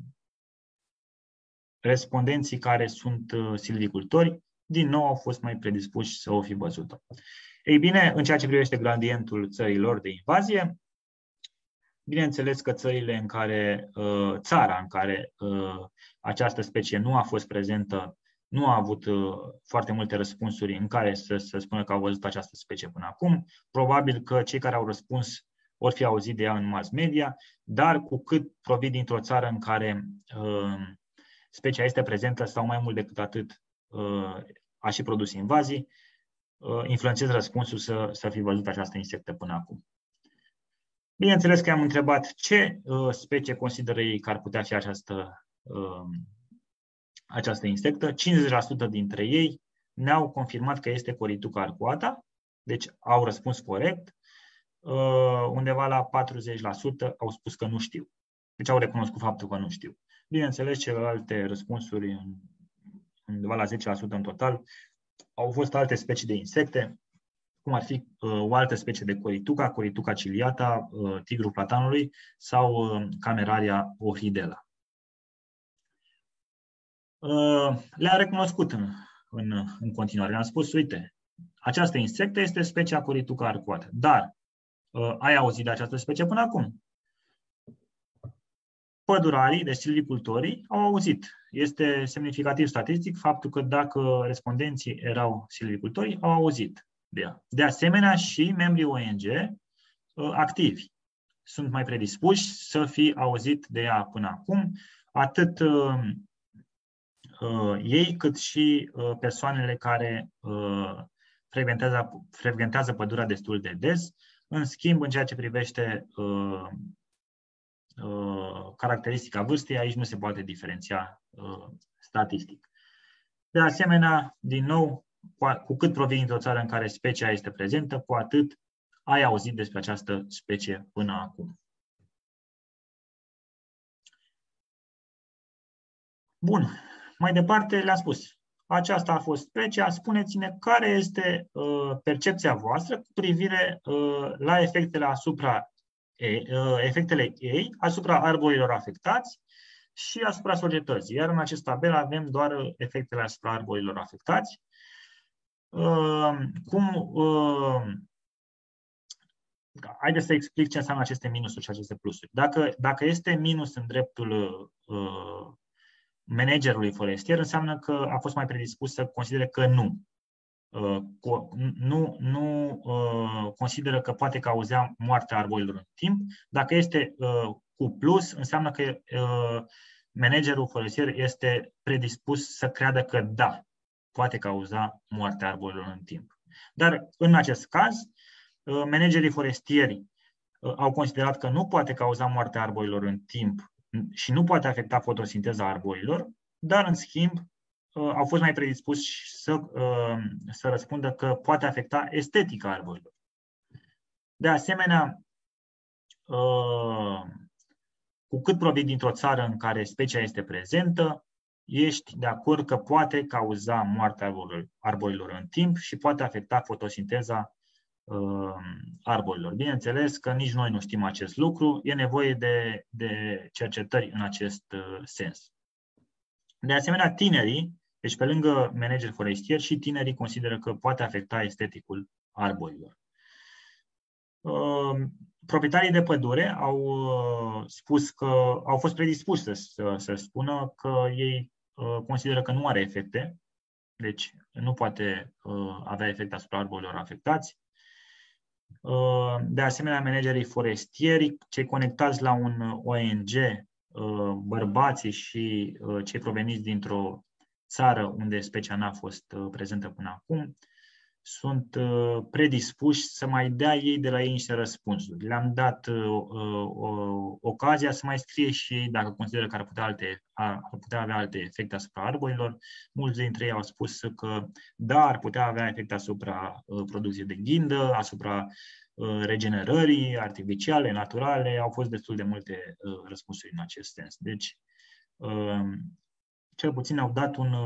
respondenții care sunt uh, silvicultori, din nou au fost mai predispuși să o fi văzut-o. Ei bine, în ceea ce privește gradientul țărilor de invazie, bineînțeles că țările în care, uh, țara în care uh, această specie nu a fost prezentă, nu a avut uh, foarte multe răspunsuri în care să, să spună că au văzut această specie până acum. Probabil că cei care au răspuns or fi auzit de ea în mass media, dar cu cât provin dintr-o țară în care uh, specia este prezentă sau mai mult decât atât uh, a și produs invazii, uh, influențează răspunsul să, să fi văzut această insectă până acum. Bineînțeles că am întrebat ce uh, specie consideră ei că ar putea fi această, uh, această insectă. cincizeci la sută dintre ei ne-au confirmat că este Corituca arcuata, deci au răspuns corect. Uh, undeva la patruzeci la sută au spus că nu știu. Deci au recunoscut faptul că nu știu. Bineînțeles, celelalte răspunsuri, undeva la zece la sută în total, au fost alte specii de insecte, cum ar fi uh, o altă specie de Corituca, Corituca ciliata, uh, tigru platanului sau uh, Cameraria ohridela. Uh, le-a recunoscut în, în, în continuare. Le-am spus, uite, această insectă este specia Corituca arcuata, dar uh, ai auzit de această specie până acum? Pădurarii, deci silvicultorii, au auzit. Este semnificativ statistic faptul că dacă respondenții erau silvicultori, au auzit de ea. De asemenea, și membrii O N G uh, activi sunt mai predispuși să fi auzit de ea până acum, atât uh, uh, ei, cât și uh, persoanele care uh, frecventează, frecventează pădurea destul de des. În schimb, în ceea ce privește uh, uh, caracteristica vârstei, aici nu se poate diferenția uh, statistic. De asemenea, din nou, cu, cu cât provii dintr-o țară în care specia este prezentă, cu atât ai auzit despre această specie până acum. Bun, mai departe le-am spus. Aceasta a fost specia. Spuneți-ne care este uh, percepția voastră cu privire uh, la efectele asupra ei, uh, efectele ei asupra arborilor afectați și asupra societății. Iar în acest tabel avem doar efectele asupra arborilor afectați. Uh, cum, uh, haideți să explic ce înseamnă aceste minusuri și aceste plusuri. Dacă, dacă este minus în dreptul uh, managerului forestier, înseamnă că a fost mai predispus să considere că nu. Uh, nu, nu uh, consideră că poate cauza moartea arborilor în timp. Dacă este uh, cu plus, înseamnă că uh, managerul forestier este predispus să creadă că da, poate cauza moartea arborilor în timp. Dar în acest caz, uh, managerii forestieri uh, au considerat că nu poate cauza moartea arborilor în timp și nu poate afecta fotosinteza arborilor, dar în schimb au fost mai predispuși să, să răspundă că poate afecta estetica arborilor. De asemenea, cu cât provii dintr-o țară în care specia este prezentă, ești de acord că poate cauza moartea arborilor în timp și poate afecta fotosinteza arborilor. Bineînțeles că nici noi nu știm acest lucru, e nevoie de, de cercetări în acest sens. De asemenea, tinerii, deci pe lângă manageri forestieri, și tinerii consideră că poate afecta esteticul arborilor. Proprietarii de pădure au spus că au fost predispuși să, să, să spună că ei consideră că nu are efecte, deci nu poate avea efecte asupra arborilor afectați. De asemenea, managerii forestieri, cei conectați la un O N G, bărbații și cei proveniți dintr-o țară unde specia n-a fost prezentă până acum, sunt predispuși să mai dea ei de la ei niște răspunsuri. Le-am dat ocazia să mai scrie și ei dacă consideră că ar putea, alte, ar putea avea alte efecte asupra arborilor. Mulți dintre ei au spus că da, ar putea avea efecte asupra producției de ghindă, asupra regenerării artificiale, naturale. Au fost destul de multe răspunsuri în acest sens. Deci, cel puțin au dat un,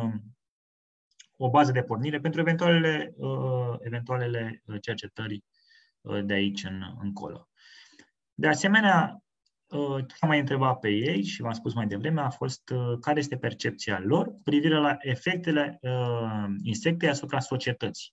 o bază de pornire pentru eventualele, eventualele cercetări de aici în, încolo. De asemenea, ce am mai întrebat pe ei și v-am spus mai devreme a fost care este percepția lor cu privire la efectele insectei asupra societății.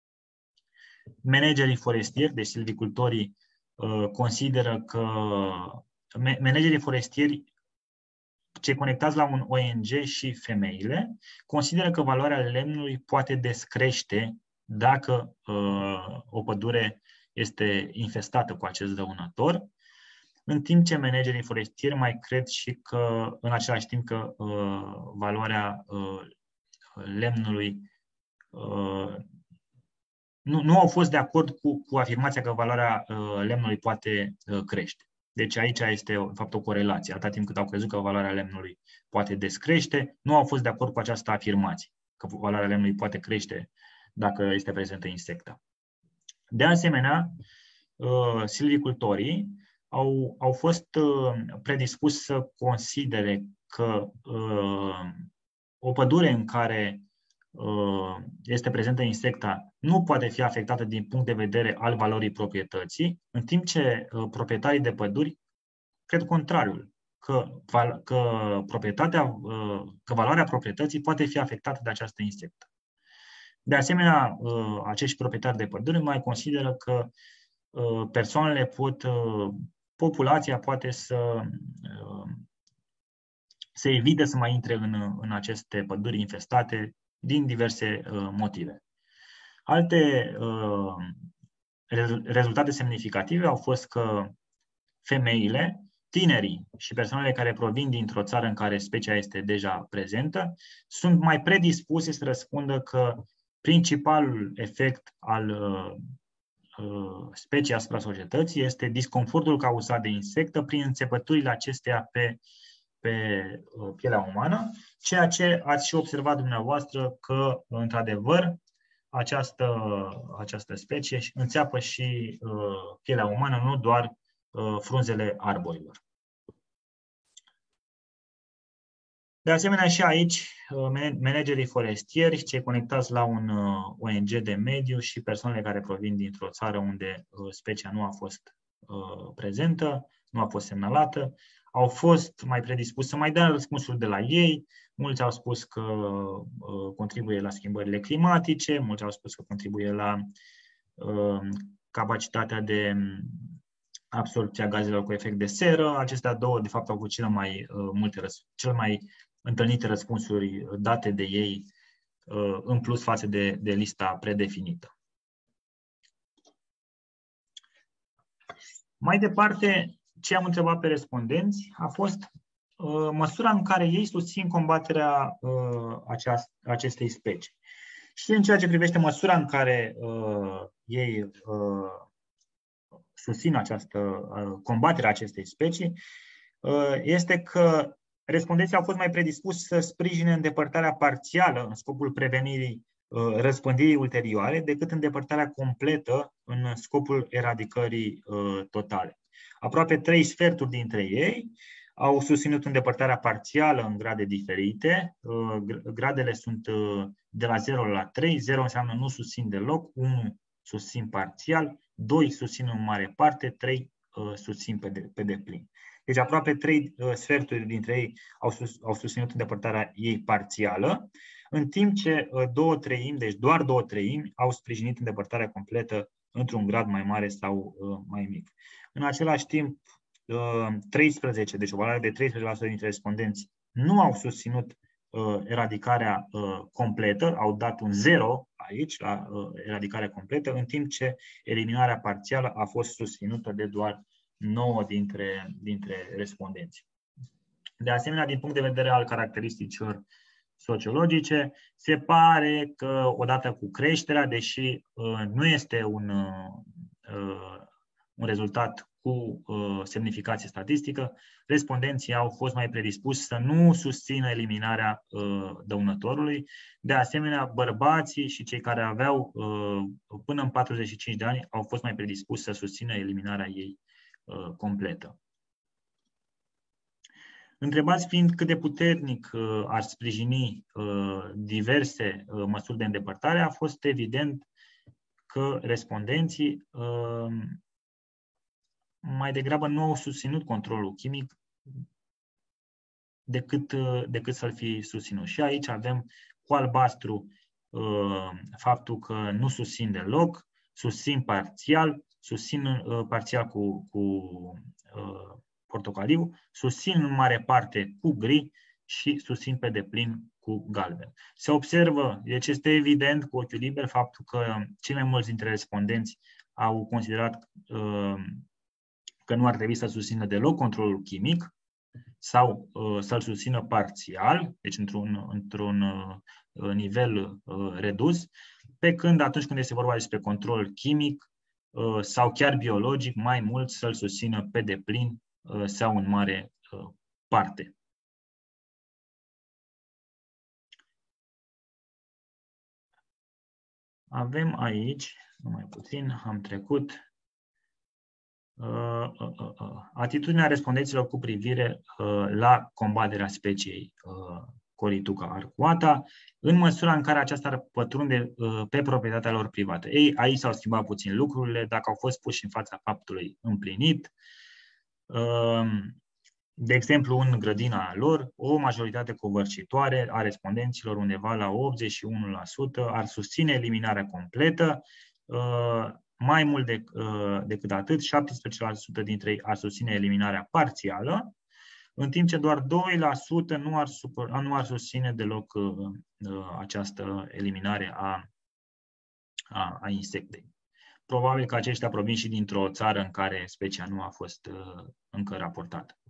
Managerii forestieri, deci silvicultorii, consideră că managerii forestieri, cei conectați la un O N G și femeile, consideră că valoarea lemnului poate descrește dacă uh, o pădure este infestată cu acest dăunător, în timp ce managerii forestieri mai cred și că, în același timp, că uh, valoarea uh, lemnului uh, nu, nu au fost de acord cu, cu afirmația că valoarea uh, lemnului poate uh, crește. Deci aici este, de fapt, o corelație. Atâta timp cât au crezut că valoarea lemnului poate descrește, nu au fost de acord cu această afirmație, că valoarea lemnului poate crește dacă este prezentă insecta. De asemenea, uh, silvicultorii au, au fost uh, predispuși să considere că uh, o pădure în care uh, este prezentă insecta nu poate fi afectată din punct de vedere al valorii proprietății, în timp ce uh, proprietarii de păduri cred contrariul, că, că, proprietatea, uh, că valoarea proprietății poate fi afectată de această insectă. De asemenea, uh, acești proprietari de păduri mai consideră că uh, persoanele pot, uh, populația poate să, uh, să evite să mai intre în, în aceste păduri infestate din diverse uh, motive. Alte uh, rezultate semnificative au fost că femeile, tinerii și persoanele care provin dintr-o țară în care specia este deja prezentă sunt mai predispuse să răspundă că principalul efect al, speciei asupra societății este disconfortul cauzat de insectă prin înțepăturile acesteia pe, pe pielea umană, ceea ce ați și observat dumneavoastră că, într-adevăr, această, această specie înțeapă și uh, pielea umană, nu doar uh, frunzele arborilor. De asemenea, și aici, managerii forestieri, cei conectați la un O N G de mediu și persoanele care provin dintr-o țară unde specia nu a fost prezentă, nu a fost semnalată, au fost mai predispuși să mai dea răspunsuri de la ei. Mulți au spus că contribuie la schimbările climatice, mulți au spus că contribuie la capacitatea de absorbție a gazelor cu efect de seră. Acestea două, de fapt, au avut cele mai multe, cel mai întâlnite răspunsuri date de ei în plus față de, de lista predefinită. Mai departe, ce am întrebat pe respondenți a fost uh, măsura în care ei susțin combaterea uh, aceast, acestei specii. Și în ceea ce privește măsura în care uh, ei uh, susțin această uh, combaterea acestei specii, uh, este că respondenții au fost mai predispuși să sprijine îndepărtarea parțială în scopul prevenirii uh, răspândirii ulterioare decât îndepărtarea completă în scopul eradicării uh, totale. Aproape trei sferturi dintre ei au susținut îndepărtarea parțială în grade diferite. Uh, gradele sunt uh, de la zero la trei. zero înseamnă nu susțin deloc, unu susțin parțial, doi susțin în mare parte, trei uh, susțin pe, de, pe deplin. Deci aproape trei uh, sferturi dintre ei au, sus, au susținut îndepărtarea ei parțială, în timp ce uh, două treimi, deci doar două treimi, au sprijinit îndepărtarea completă într-un grad mai mare sau uh, mai mic. În același timp, uh, treisprezece, deci o valoare de treisprezece la sută dintre respondenți nu au susținut uh, eradicarea uh, completă, au dat un zero aici la uh, eradicarea completă, în timp ce eliminarea parțială a fost susținută de doar nouă dintre, dintre respondenți. De asemenea, din punct de vedere al caracteristicilor sociologice, se pare că odată cu creșterea, deși uh, nu este un, uh, un rezultat cu uh, semnificație statistică, respondenții au fost mai predispuși să nu susțină eliminarea uh, dăunătorului. De asemenea, bărbații și cei care aveau uh, până în patruzeci și cinci de ani au fost mai predispuși să susțină eliminarea ei uh, completă. Întrebați fiind cât de puternic uh, ar sprijini uh, diverse uh, măsuri de îndepărtare, a fost evident că respondenții uh, mai degrabă nu au susținut controlul chimic decât, uh, decât să-l fi susținut. Și aici avem cu albastru uh, faptul că nu susțin deloc, susțin parțial, susțin uh, parțial cu, cu uh, portocaliu, susțin în mare parte cu gri și susțin pe deplin cu galben. Se observă, deci este evident cu ochiul liber faptul că cei mai mulți dintre respondenți au considerat uh, că nu ar trebui să susțină deloc controlul chimic sau uh, să-l susțină parțial, deci într-un, într-un uh, nivel uh, redus, pe când atunci când este vorba despre control chimic uh, sau chiar biologic, mai mult să-l susțină pe deplin sau în mare parte. Avem aici, numai puțin, am trecut, uh, uh, uh, atitudinea respondenților cu privire uh, la combaterea speciei uh, Corituca arcuata, în măsura în care aceasta ar pătrunde uh, pe proprietatea lor privată. Ei, aici s-au schimbat puțin lucrurile, dacă au fost puși în fața faptului împlinit. De exemplu, în grădina lor, o majoritate covârșitoare a respondenților, undeva la optzeci și unu la sută, ar susține eliminarea completă. Mai mult de, decât atât, șaptesprezece la sută dintre ei ar susține eliminarea parțială, în timp ce doar doi la sută nu ar, nu ar susține deloc această eliminare a, a, a insectei. Probabil că aceștia provin și dintr-o țară în care specia nu a fost uh, încă raportată.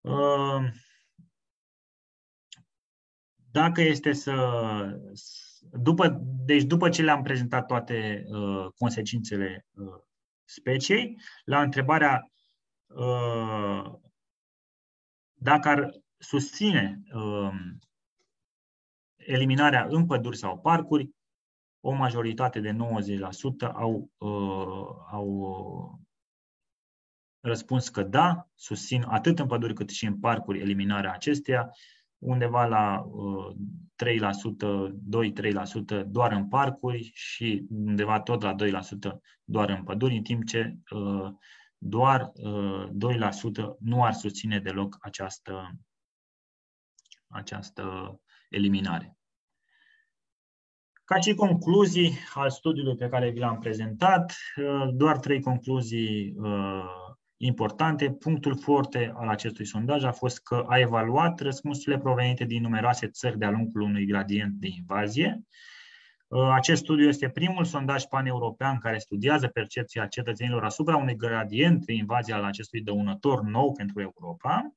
Uh, dacă este să după, deci după ce le-am prezentat toate uh, consecințele uh, speciei, la întrebarea uh, dacă ar susține uh, eliminarea în păduri sau parcuri, o majoritate de nouăzeci la sută au, uh, au răspuns că da, susțin atât în păduri cât și în parcuri eliminarea acesteia, undeva la uh, trei la sută, doi trei la sută doar în parcuri și undeva tot la doi la sută doar în păduri, în timp ce uh, doar uh, doi la sută nu ar susține deloc această, această eliminare. Ca și concluzii al studiului pe care vi l-am prezentat, doar trei concluzii uh, importante. Punctul forte al acestui sondaj a fost că a evaluat răspunsurile provenite din numeroase țări de-a lungul unui gradient de invazie. Uh, acest studiu este primul sondaj pan-european care studiază percepția cetățenilor asupra unui gradient de invazie al acestui dăunător nou pentru Europa.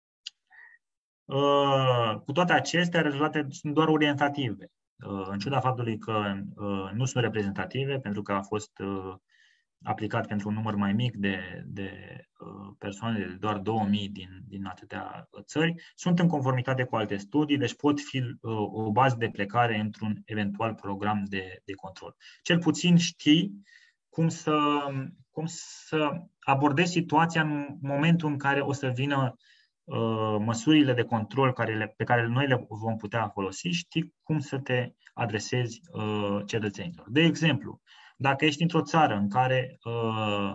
Uh, cu toate acestea, rezultatele sunt doar orientative. În ciuda faptului că uh, nu sunt reprezentative, pentru că a fost uh, aplicat pentru un număr mai mic de, de uh, persoane, de doar două mii din, din atâtea țări, sunt în conformitate cu alte studii, deci pot fi uh, o bază de plecare într-un eventual program de, de control. Cel puțin știi cum să, cum să abordezi situația în momentul în care o să vină măsurile de control care le, pe care noi le vom putea folosi, știi cum să te adresezi uh, cetățenilor. De exemplu, dacă ești într-o țară în care, uh,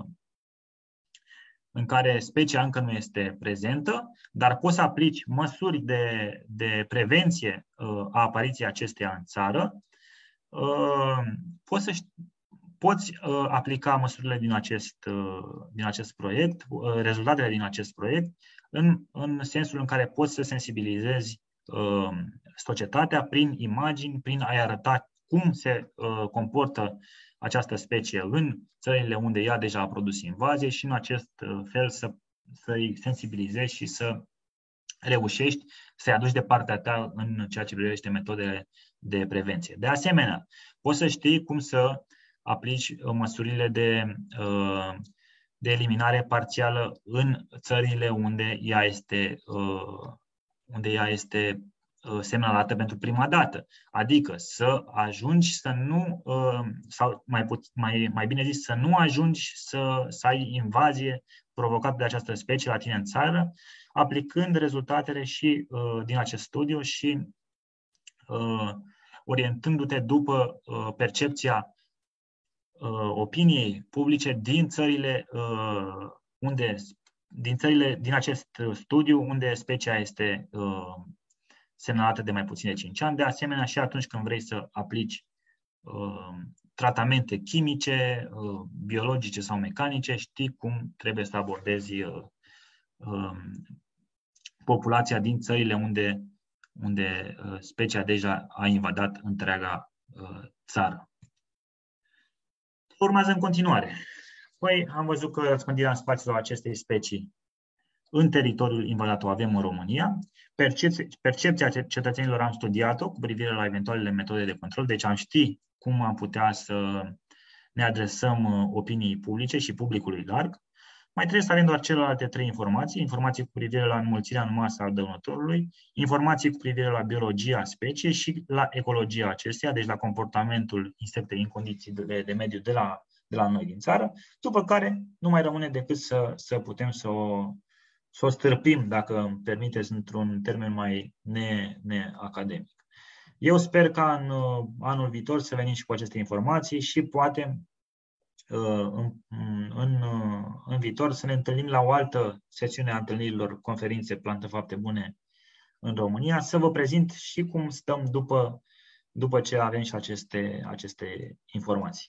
în care specia încă nu este prezentă, dar poți să aplici măsuri de, de prevenție uh, a apariției acesteia în țară, uh, poți să știi, poți uh, aplica măsurile din acest, uh, din acest proiect, uh, rezultatele din acest proiect, În, în sensul în care poți să sensibilizezi uh, societatea prin imagini, prin a-i arăta cum se uh, comportă această specie în țările unde ea deja a produs invazie și în acest uh, fel să, să-i sensibilizezi și să reușești să-i aduci de partea ta în ceea ce privește metodele de prevenție. De asemenea, poți să știi cum să aplici uh, măsurile de uh, de eliminare parțială în țările unde ea este, uh, unde ea este uh, semnalată pentru prima dată. Adică să ajungi să nu, uh, sau mai, put- mai, mai bine zis, să nu ajungi să, să ai invazie provocată de această specie la tine în țară, aplicând rezultatele și uh, din acest studiu și uh, orientându-te după uh, percepția opiniei publice din țările unde, din țările din acest studiu unde specia este semnalată de mai puțin de cinci ani. De asemenea, și atunci când vrei să aplici tratamente chimice, biologice sau mecanice, știi cum trebuie să abordezi populația din țările unde, unde specia deja a invadat întreaga țară. Urmează în continuare. Păi am văzut că răspândirea în spațiul acestei specii în teritoriul invadat o avem în România. Percepția, percepția cetățenilor am studiat-o cu privire la eventualele metode de control, deci am ști cum am putea să ne adresăm opiniei publice și publicului larg. Mai trebuie să avem doar celelalte trei informații, informații cu privire la înmulțirea în masă a dăunătorului, informații cu privire la biologia speciei și la ecologia acesteia, deci la comportamentul insectei în condiții de, de mediu de la, de la noi din țară, după care nu mai rămâne decât să, să putem să o, să o stârpim, dacă îmi permiteți, într-un termen mai ne, neacademic. Eu sper ca în anul viitor să venim și cu aceste informații și poate În, în, în viitor să ne întâlnim la o altă sesiune a întâlnirilor conferințe Plantă Fapte Bune în România, să vă prezint și cum stăm după, după ce avem și aceste, aceste informații.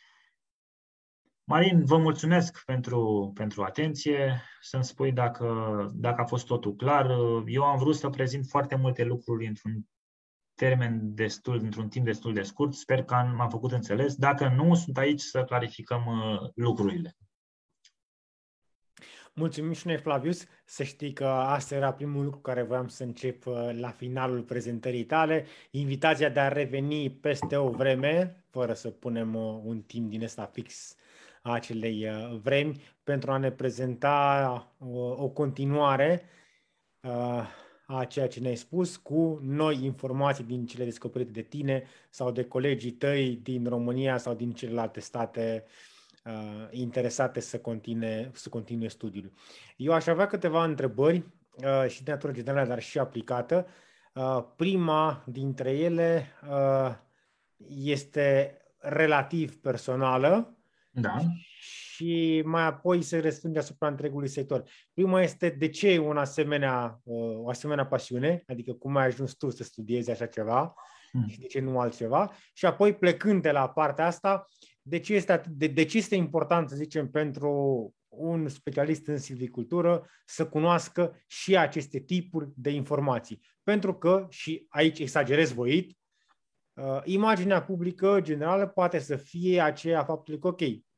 Marin, vă mulțumesc pentru, pentru atenție, să-mi spui dacă, dacă a fost totul clar. Eu am vrut să prezint foarte multe lucruri într-un termen destul, într-un timp destul de scurt. Sper că m-am făcut înțeles. Dacă nu, sunt aici să clarificăm uh, lucrurile. Mulțumim și noi, Flavius. Să știi că asta era primul lucru care voiam să încep la finalul prezentării tale. Invitația de a reveni peste o vreme, fără să punem un timp din ăsta fix a acelei vremi, pentru a ne prezenta o continuare a ceea ce ne-ai spus, cu noi informații din cele descoperite de tine sau de colegii tăi din România sau din celelalte state uh, interesate să continue, să continue studiul. Eu aș avea câteva întrebări uh, și de natură generală, dar și aplicată. Uh, prima dintre ele uh, este relativ personală. Da. Și mai apoi se răspunde asupra întregului sector. Prima este de ce un asemenea, o asemenea pasiune, adică cum ai ajuns tu să studiezi așa ceva hmm. și de ce nu altceva. Și apoi plecând de la partea asta, de ce este, atât, de, de ce este important, să zicem, pentru un specialist în silvicultură să cunoască și aceste tipuri de informații. Pentru că, și aici exagerez voit, uh, imaginea publică generală poate să fie aceea faptului că, ok,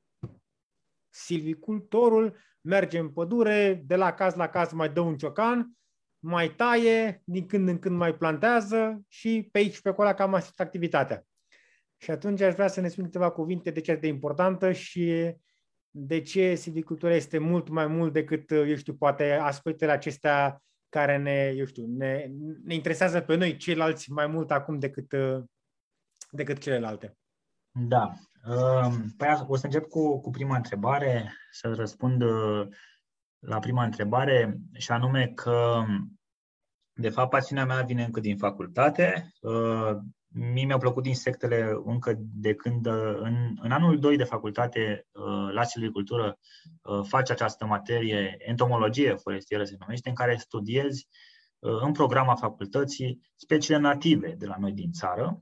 silvicultorul merge în pădure, de la caz la caz mai dă un ciocan, mai taie, din când în când mai plantează și pe aici pe acolo cam asta este activitatea. Și atunci aș vrea să ne spun câteva cuvinte de ce este de importantă și de ce silvicultura este mult mai mult decât, eu știu, poate aspectele acestea care ne, eu știu, ne, ne interesează pe noi ceilalți mai mult acum decât, decât celelalte. Da. Păi o să încep cu, cu prima întrebare, să răspund la prima întrebare, și anume că, de fapt, pasiunea mea vine încă din facultate. Mie mi-au plăcut insectele încă de când, în, în anul doi de facultate, la silvicultură, faci această materie, entomologie forestieră se numește, în care studiezi în programa facultății speciile native de la noi din țară.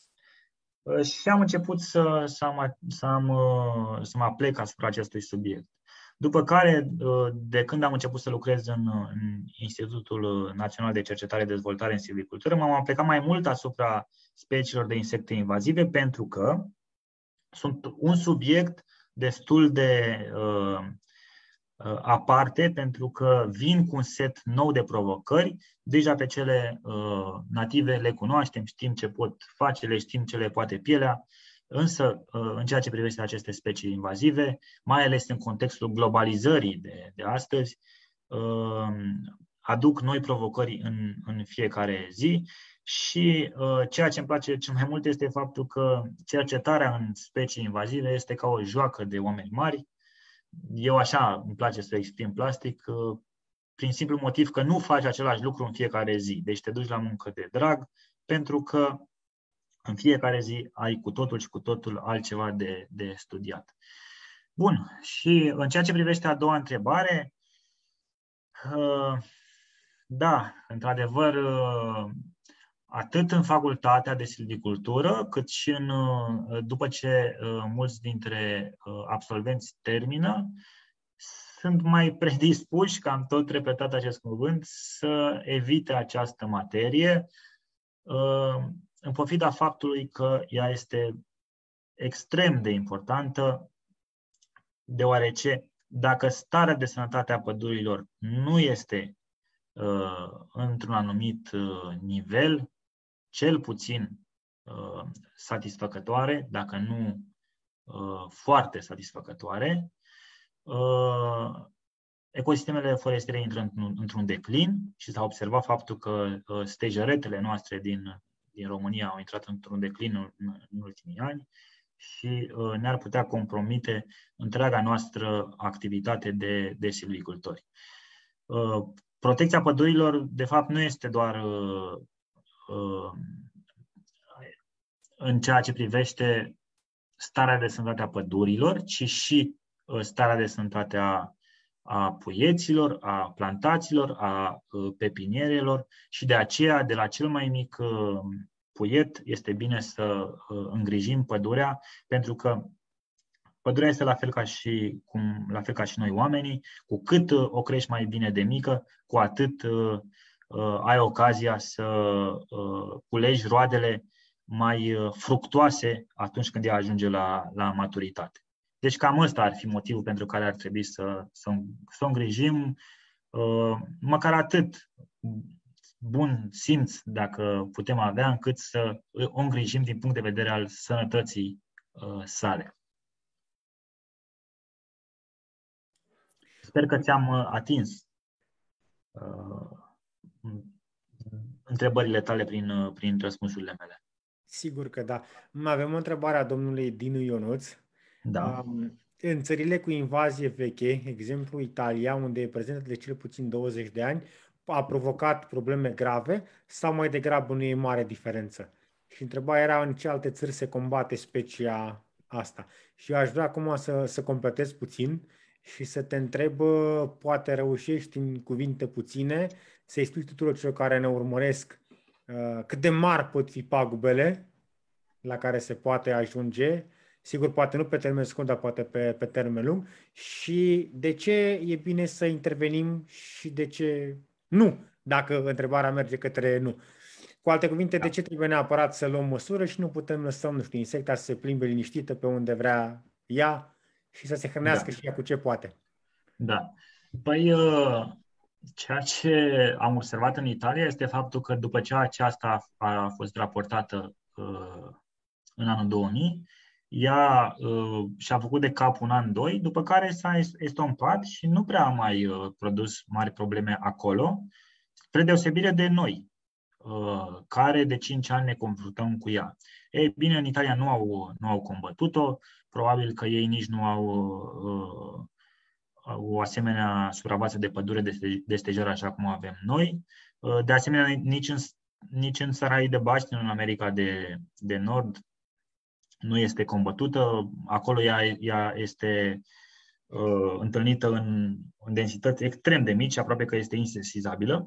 Și am început să, să, am, să, am, să mă aplec asupra acestui subiect. După care, de când am început să lucrez în, în Institutul Național de Cercetare și Dezvoltare în Silvicultură, m-am aplecat mai mult asupra speciilor de insecte invazive, pentru că sunt un subiect destul de uh, aparte, pentru că vin cu un set nou de provocări. Deja pe cele uh, native le cunoaștem, știm ce pot face, le știm ce le poate pielea, însă uh, în ceea ce privește aceste specii invazive, mai ales în contextul globalizării de, de astăzi, uh, aduc noi provocări în, în fiecare zi și uh, ceea ce îmi place cel mai mult este faptul că cercetarea în specii invazive este ca o joacă de oameni mari. Eu așa îmi place să exprim plastic, prin simplu motiv că nu faci același lucru în fiecare zi. Deci te duci la muncă de drag, pentru că în fiecare zi ai cu totul și cu totul altceva de, de studiat. Bun, și în ceea ce privește a doua întrebare, da, într-adevăr, atât în facultatea de silvicultură, cât și în, după ce mulți dintre absolvenți termină, sunt mai predispuși, că am tot repetat acest cuvânt, să evite această materie, în pofida faptului că ea este extrem de importantă, deoarece dacă starea de sănătate a pădurilor nu este uh, într-un anumit uh, nivel, cel puțin uh, satisfăcătoare, dacă nu uh, foarte satisfăcătoare, uh, ecosistemele forestiere intră într-un, într-un declin și s-a observat faptul că uh, stejaretele noastre din, din România au intrat într-un declin în, în ultimii ani și uh, ne-ar putea compromite întreaga noastră activitate de, de silvicultori. Uh, protecția pădurilor, de fapt, nu este doar uh, uh, în ceea ce privește starea de sănătate a pădurilor, ci și uh, starea de sănătate a, a puieților, a plantațiilor, a uh, pepinierelor și de aceea, de la cel mai mic uh, puiet, este bine să uh, îngrijim pădurea, pentru că pădurea este la fel ca și, cum, la fel ca și noi oamenii. Cu cât uh, o crești mai bine de mică, cu atât uh, uh, ai ocazia să uh, culegi roadele mai uh, fructoase atunci când ea ajunge la, la maturitate. Deci cam ăsta ar fi motivul pentru care ar trebui să, să, să o îngrijim, măcar atât bun simț, dacă putem avea, încât să o îngrijim din punct de vedere al sănătății sale. Sper că ți-am atins întrebările tale prin, prin răspunsurile mele. Sigur că da. Mai avem o întrebare a domnului Dinu Ionuț. Da. Um, în țările cu invazie veche, exemplu Italia, unde e prezentă de cel puțin douăzeci de ani, a provocat probleme grave sau mai degrabă nu e mare diferență? Și întrebarea era în ce alte țări se combate specia asta. Și eu aș vrea acum să, să completez puțin și să te întreb, poate reușești în cuvinte puține să explici tuturor celor care ne urmăresc uh, cât de mari pot fi pagubele la care se poate ajunge, sigur, poate nu pe termen scurt, dar poate pe, pe termen lung, și de ce e bine să intervenim și de ce nu, dacă întrebarea merge către nu. Cu alte cuvinte, da. De ce trebuie neapărat să luăm măsură și nu putem lăsa, nu știu, insecta să se plimbe liniștită pe unde vrea ea și să se hrănească da. și ea cu ce poate? Da. Păi, ceea ce am observat în Italia este faptul că după ce aceasta a fost raportată în anul două mii, ea uh, și-a făcut de cap un an, doi, după care s-a estompat și nu prea a mai uh, produs mari probleme acolo, spre deosebire de noi, uh, care de cinci ani ne confruntăm cu ea. Ei bine, în Italia nu au, nu au combătut-o, probabil că ei nici nu au uh, o asemenea suprafață de pădure de stejare așa cum avem noi. Uh, de asemenea, nici în, nici în Săraii de Baștin, în America de, de Nord, nu este combătută. Acolo ea, ea este uh, întâlnită în, în densități extrem de mici, aproape că este insesizabilă.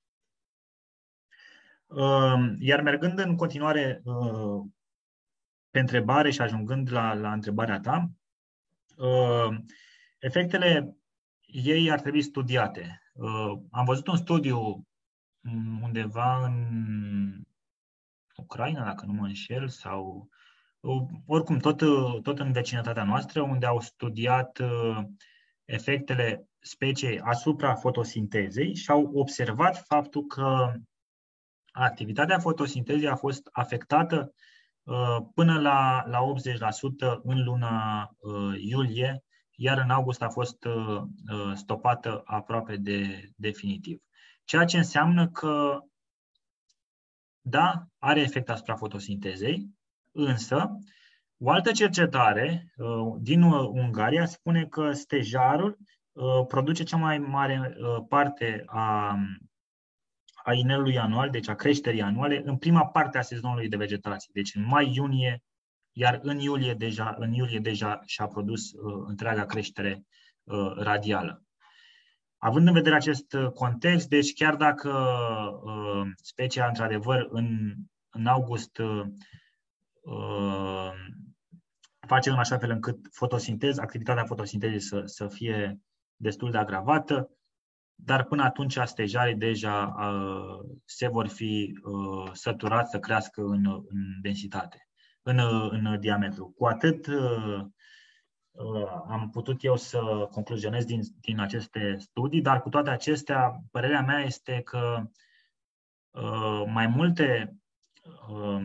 Uh, iar mergând în continuare uh, pe întrebare și ajungând la, la întrebarea ta, uh, efectele ei ar trebui studiate. Uh, am văzut un studiu undeva în Ucraina, dacă nu mă înșel, sau oricum tot, tot în vecinătatea noastră, unde au studiat uh, efectele speciei asupra fotosintezei și au observat faptul că activitatea fotosintezei a fost afectată uh, până la, la optzeci la sută în luna uh, iulie, iar în august a fost uh, stopată aproape de definitiv. Ceea ce înseamnă că, da, are efect asupra fotosintezei, însă, o altă cercetare uh, din Ungaria spune că stejarul uh, produce cea mai mare uh, parte a, a inelului anual, deci a creșterii anuale, în prima parte a sezonului de vegetație, deci în mai-iunie, iar în iulie deja, în iulie deja și-a produs uh, întreaga creștere uh, radială. Având în vedere acest context, deci chiar dacă uh, specia, într-adevăr, în, în august uh, uh, face în așa fel încât fotosinteza, activitatea fotosintezei să, să fie destul de agravată, dar până atunci stejarii deja uh, se vor fi uh, săturați să crească în, în densitate, în, în diametru. Cu atât uh, uh, am putut eu să concluzionez din, din aceste studii, dar cu toate acestea, părerea mea este că uh, mai multe uh,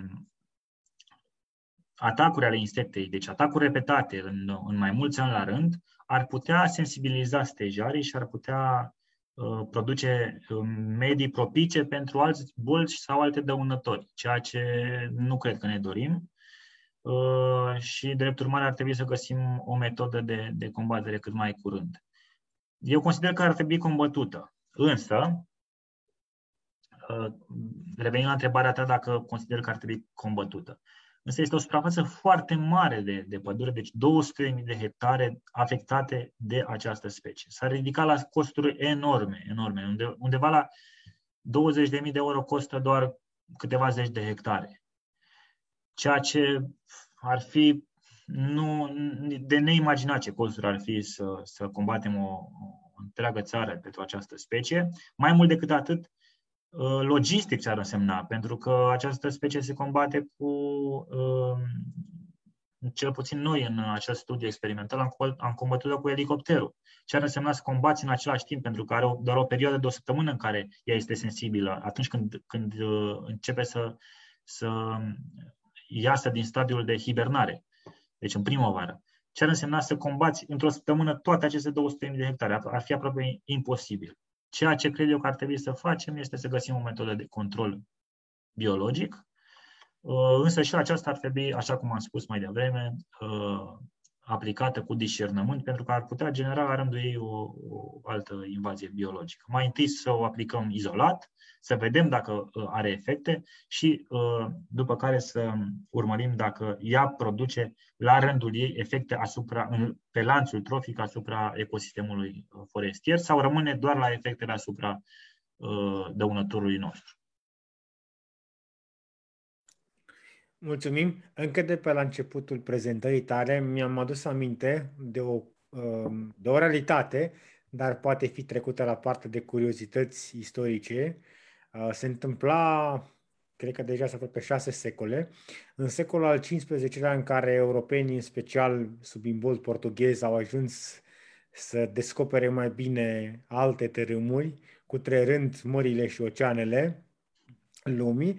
atacuri ale insectei, deci atacuri repetate în, în mai mulți ani la rând, ar putea sensibiliza stejarii și ar putea uh, produce medii propice pentru alți bolți sau alte dăunători, ceea ce nu cred că ne dorim. Uh, și, drept urmare, ar trebui să găsim o metodă de, de combatere cât mai curând. Eu consider că ar trebui combătută, însă, uh, revenind la întrebarea ta dacă consider că ar trebui combătută, însă este o suprafață foarte mare de, de pădure, deci două sute de mii de hectare afectate de această specie. S-a ridicat la costuri enorme, enorme. Unde, undeva la douăzeci de mii de euro costă doar câteva zeci de hectare. Ceea ce ar fi nu, de neimaginat ce costuri ar fi să, să combatem o, o întreagă țară pentru această specie. Mai mult decât atât, logistic ce ar însemna, pentru că această specie se combate cu uh, cel puțin noi în acest studiu experimental, am, am combătut-o cu elicopterul. Ce ar însemna să combați în același timp, pentru că are o, doar o perioadă de o săptămână în care ea este sensibilă, atunci când, când uh, începe să, să iasă din stadiul de hibernare, deci în primăvară. Ce ar însemna să combați într-o săptămână toate aceste două sute de mii de hectare? Ar fi aproape imposibil. Ceea ce cred eu că ar trebui să facem este să găsim o metodă de control biologic, însă și aceasta ar trebui, așa cum am spus mai devreme, aplicată cu discernământ, pentru că ar putea genera la rândul ei o, o altă invazie biologică. Mai întâi să o aplicăm izolat, să vedem dacă are efecte și după care să urmărim dacă ea produce la rândul ei efecte asupra, pe lanțul trofic asupra ecosistemului forestier sau rămâne doar la efectele asupra dăunătorului nostru. Mulțumim. Încă de pe la începutul prezentării tale mi-am adus aminte de o, de o realitate, dar poate fi trecută la partea de curiozități istorice. Se întâmpla, cred că deja s-a pe șase secole, în secolul al cincisprezecelea, în care europenii, în special sub imbold portughez, au ajuns să descopere mai bine alte tărâmuri, cutrerând mările și oceanele lumii.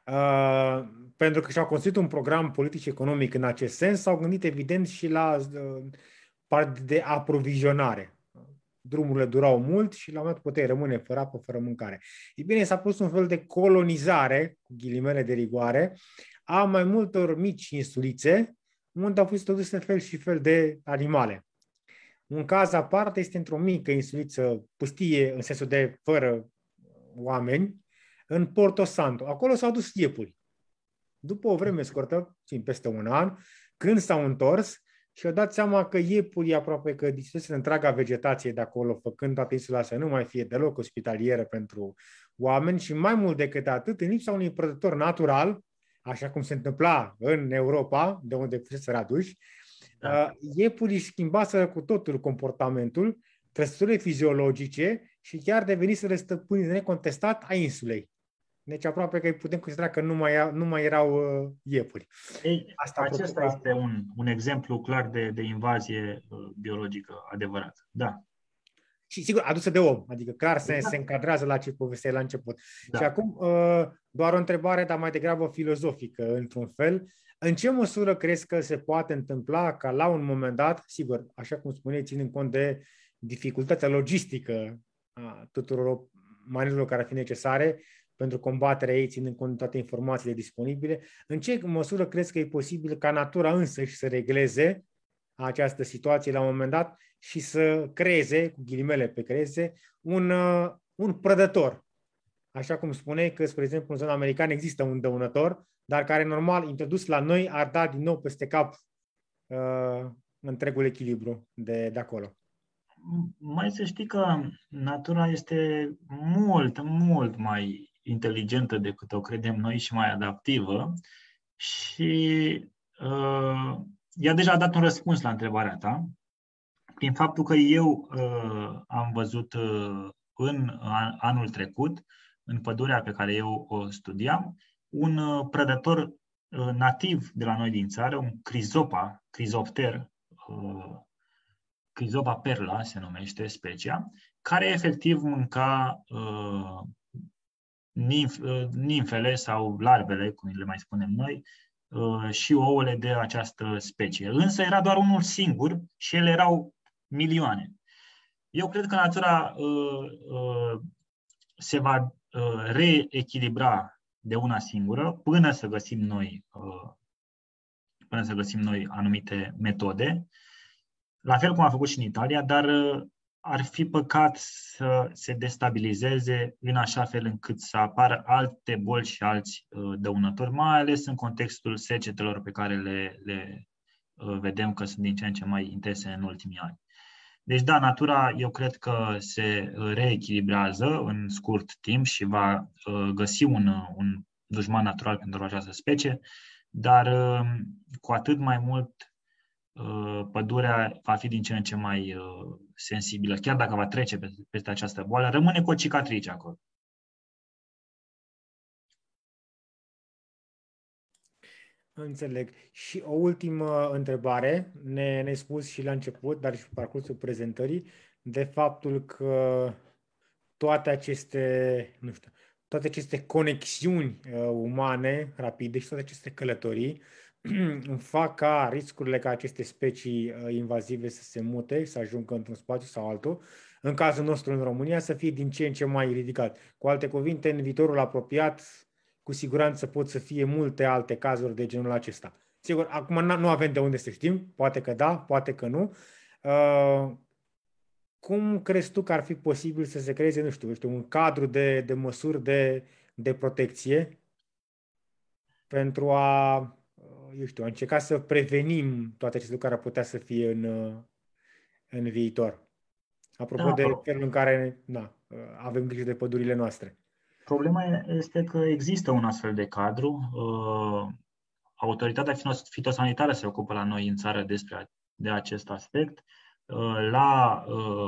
Uh, pentru că și-au construit un program politic-economic în acest sens, s-au gândit evident și la uh, partea de aprovizionare. Drumurile durau mult și la un moment dat puteai rămâne fără apă, fără mâncare. E bine, s-a pus un fel de colonizare, cu ghilimele de rigoare, a mai multor mici insulițe, unde au fost introduse fel și fel de animale. Un caz aparte este într-o mică insuliță pustie, în sensul de fără oameni, în Porto Santo. Acolo s-au dus iepuri. După o vreme scurtă, țin peste un an, când s-au întors și au dat seama că iepurii aproape că distruse întreaga vegetație de acolo, făcând toată insula să nu mai fie deloc ospitalieră pentru oameni și mai mult decât atât, în lipsa unui prădător natural, așa cum se întâmpla în Europa, de unde fusese aduși, da. Iepurii schimbaseră cu totul comportamentul, trăsăturile fiziologice și chiar deveniseră stăpâni necontestat a insulei. Deci aproape că îi putem considera că nu mai, nu mai erau uh, iepuri. Ei, Asta acesta apropo, este un, un exemplu clar de, de invazie uh, biologică adevărată. Da. Și sigur, adusă de om. Adică clar se, da. se încadrează la ce povesteai la început. Da. Și acum uh, doar o întrebare, dar mai degrabă filozofică, într-un fel. În ce măsură crezi că se poate întâmpla ca la un moment dat, sigur, așa cum spuneai, ținând cont de dificultatea logistică a tuturor manevrelor care ar fi necesare, pentru combaterea ei, ținând cont de toate informațiile disponibile, în ce măsură crezi că e posibil ca natura însăși să regleze această situație la un moment dat și să creeze, cu ghilimele pe creeze, un, uh, un prădător? Așa cum spuneai că, spre exemplu, în zona americană există un dăunător, dar care, normal, introdus la noi, ar da din nou peste cap uh, întregul echilibru de, de acolo. Mai să știi că natura este mult, mult mai inteligentă decât o credem noi și mai adaptivă și uh, ea deja a dat un răspuns la întrebarea ta prin faptul că eu uh, am văzut uh, în an, anul trecut, în pădurea pe care eu o studiam, un uh, prădător uh, nativ de la noi din țară, un crizopa, crizopter, uh, Crizopa perla se numește specia, care efectiv mânca uh, nimf, uh, nimfele sau larvele, cum le mai spunem noi, uh, și ouăle de această specie. Însă era doar unul singur și ele erau milioane. Eu cred că natura uh, uh, se va uh, reechilibra de una singură până să găsim noi, uh, până să găsim noi anumite metode. La fel cum a făcut și în Italia, dar ar fi păcat să se destabilizeze în așa fel încât să apară alte boli și alți dăunători, mai ales în contextul secetelor pe care le, le vedem că sunt din ce în ce mai intense în ultimii ani. Deci da, natura eu cred că se reechilibrează în scurt timp și va găsi un, un dușman natural pentru această specie, dar cu atât mai mult pădurea va fi din ce în ce mai uh, sensibilă, chiar dacă va trece peste, peste această boală, rămâne cu o cicatrice acolo. Înțeleg. Și o ultimă întrebare, ne, ne-ai spus și la început, dar și pe parcursul prezentării, de faptul că toate aceste, nu știu, toate aceste conexiuni uh, umane rapide și toate aceste călătorii fac ca riscurile ca aceste specii uh, invazive să se mute, să ajungă într-un spațiu sau altul, în cazul nostru în România, să fie din ce în ce mai ridicat. Cu alte cuvinte, în viitorul apropiat, cu siguranță pot să fie multe alte cazuri de genul acesta. Sigur, acum nu avem de unde să știm, poate că da, poate că nu. Uh, cum crezi tu că ar fi posibil să se creeze, nu știu, nu știu un cadru de, de măsuri de, de protecție pentru a, eu știu, a încerca să prevenim toate aceste lucruri care ar putea să fie în, în viitor? Apropo Da, de felul în care na, avem grijă de pădurile noastre. problema este că există un astfel de cadru. Autoritatea fitosanitară se ocupă la noi în țară despre de acest aspect. La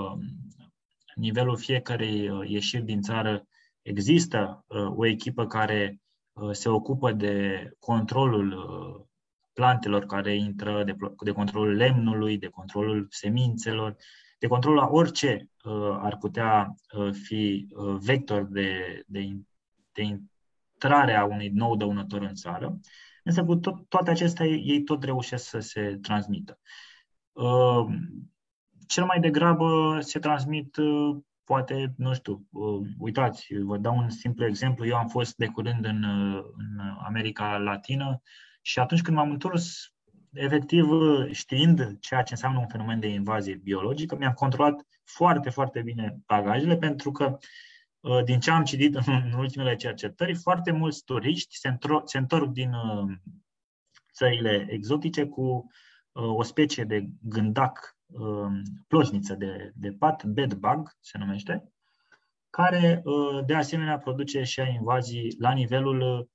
nivelul fiecărei ieșiri din țară există o echipă care se ocupă de controlul plantelor care intră, de, de controlul lemnului, de controlul semințelor, de controlul a orice ar putea fi vector de, de, de intrare a unui nou dăunător în țară. Însă cu tot, toate acestea ei tot reușesc să se transmită. Uh, cel mai degrabă se transmit, uh, poate, nu știu, uh, uitați, vă dau un simplu exemplu. Eu am fost de curând în, în America Latină și atunci când m-am întors, efectiv, știind ceea ce înseamnă un fenomen de invazie biologică, mi-am controlat foarte, foarte bine bagajele, pentru că din ce am citit în ultimele cercetări, foarte mulți turiști se, întro- se întorc din uh, țările exotice cu uh, o specie de gândac, uh, plosniță de, de pat, bedbug se numește, care uh, de asemenea produce și invazii la nivelul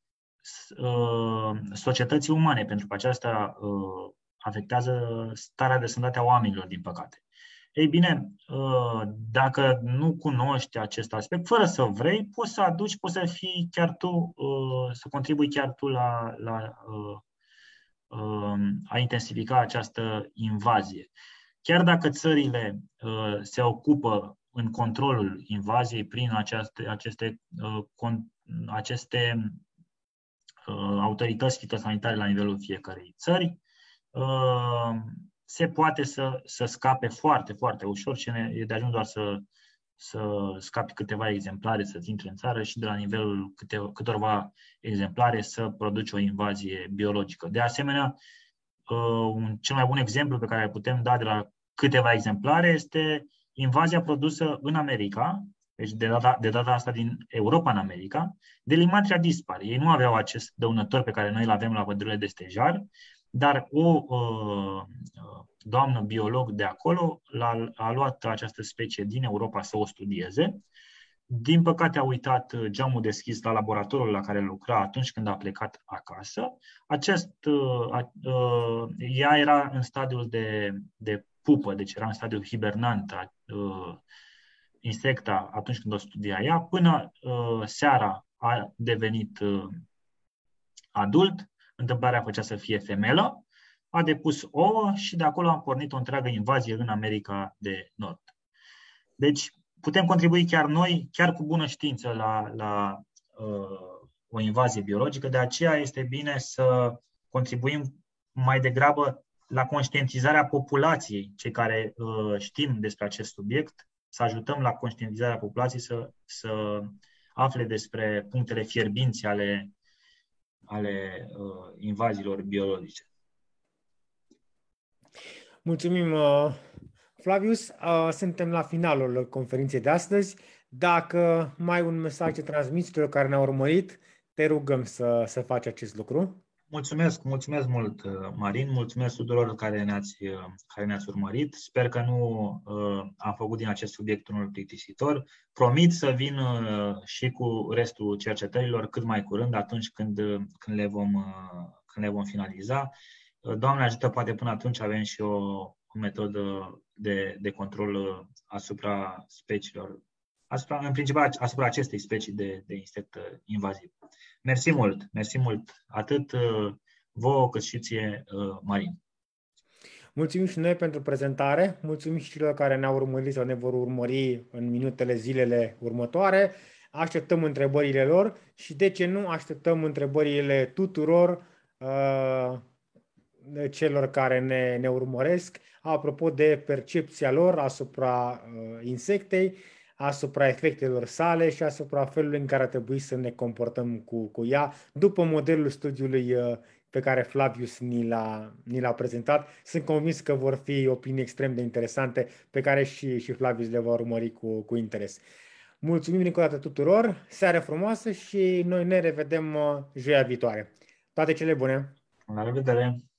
uh, societății umane, pentru că aceasta uh, afectează starea de sănătate a oamenilor, din păcate. Ei bine, dacă nu cunoști acest aspect, fără să vrei, poți să aduci, poți să fii chiar tu, să contribui chiar tu la, la a intensifica această invazie. Chiar dacă țările se ocupă în controlul invaziei prin aceste, aceste, aceste autorități fitosanitare la nivelul fiecărei țări, se poate să, să scape foarte, foarte ușor și e de ajuns doar să, să scapi câteva exemplare, să-ți intri în țară și de la nivelul câte, câtorva exemplare să produci o invazie biologică. De asemenea, un cel mai bun exemplu pe care îl putem da de la câteva exemplare este invazia produsă în America, deci de data, de data asta din Europa în America, de Limatria dispar. Ei nu aveau acest dăunător pe care noi îl avem la pădurile de stejar, dar o uh, doamnă biolog de acolo a, a luat această specie din Europa să o studieze. Din păcate a uitat geamul deschis la laboratorul la care lucra atunci când a plecat acasă. Acest, uh, uh, ea era în stadiul de, de pupă, deci era în stadiul hibernant, uh, insecta atunci când o studia ea, până uh, seara a devenit uh, adult. Întâmplarea făcea să fie femelă, a depus ouă și de acolo a pornit o întreagă invazie în America de Nord. Deci putem contribui chiar noi, chiar cu bună știință, la, la uh, o invazie biologică, de aceea este bine să contribuim mai degrabă la conștientizarea populației, cei care uh, știm despre acest subiect, să ajutăm la conștientizarea populației să, să afle despre punctele fierbinți ale ale uh, invaziilor biologice. Mulțumim, uh, Flavius. Uh, suntem la finalul conferinței de astăzi. Dacă mai ai un mesaj de transmis celor care ne-au urmărit, te rugăm să, să faci acest lucru. Mulțumesc, mulțumesc mult, Marin, mulțumesc tuturor care ne-ați, care ne-ați urmărit. Sper că nu uh, am făcut din acest subiect unul plictisitor. Promit să vin uh, și cu restul cercetărilor cât mai curând, atunci când, când, le, vom, uh, când le vom finaliza. Uh, Doamne ajută, poate până atunci avem și o, o metodă de, de control asupra speciilor, asupra, în principal asupra acestei specii de, de insect invaziv. Mersi mult, mersi mult, atât vouă cât și ție, Marin. Mulțumim și noi pentru prezentare, mulțumim și celor care ne-au urmărit sau ne vor urmări în minutele, zilele următoare. Așteptăm întrebările lor și, de ce nu, așteptăm întrebările tuturor uh, celor care ne, ne urmăresc, apropo de percepția lor asupra uh, insectei, asupra efectelor sale și asupra felului în care ar trebui să ne comportăm cu, cu ea, după modelul studiului uh, pe care Flavius ni l-a, ni l-a prezentat. Sunt convins că vor fi opinii extrem de interesante pe care și, și Flavius le va urmări cu, cu interes. Mulțumim încă o dată tuturor, seară frumoasă și noi ne revedem uh, joia viitoare. Toate cele bune! La revedere!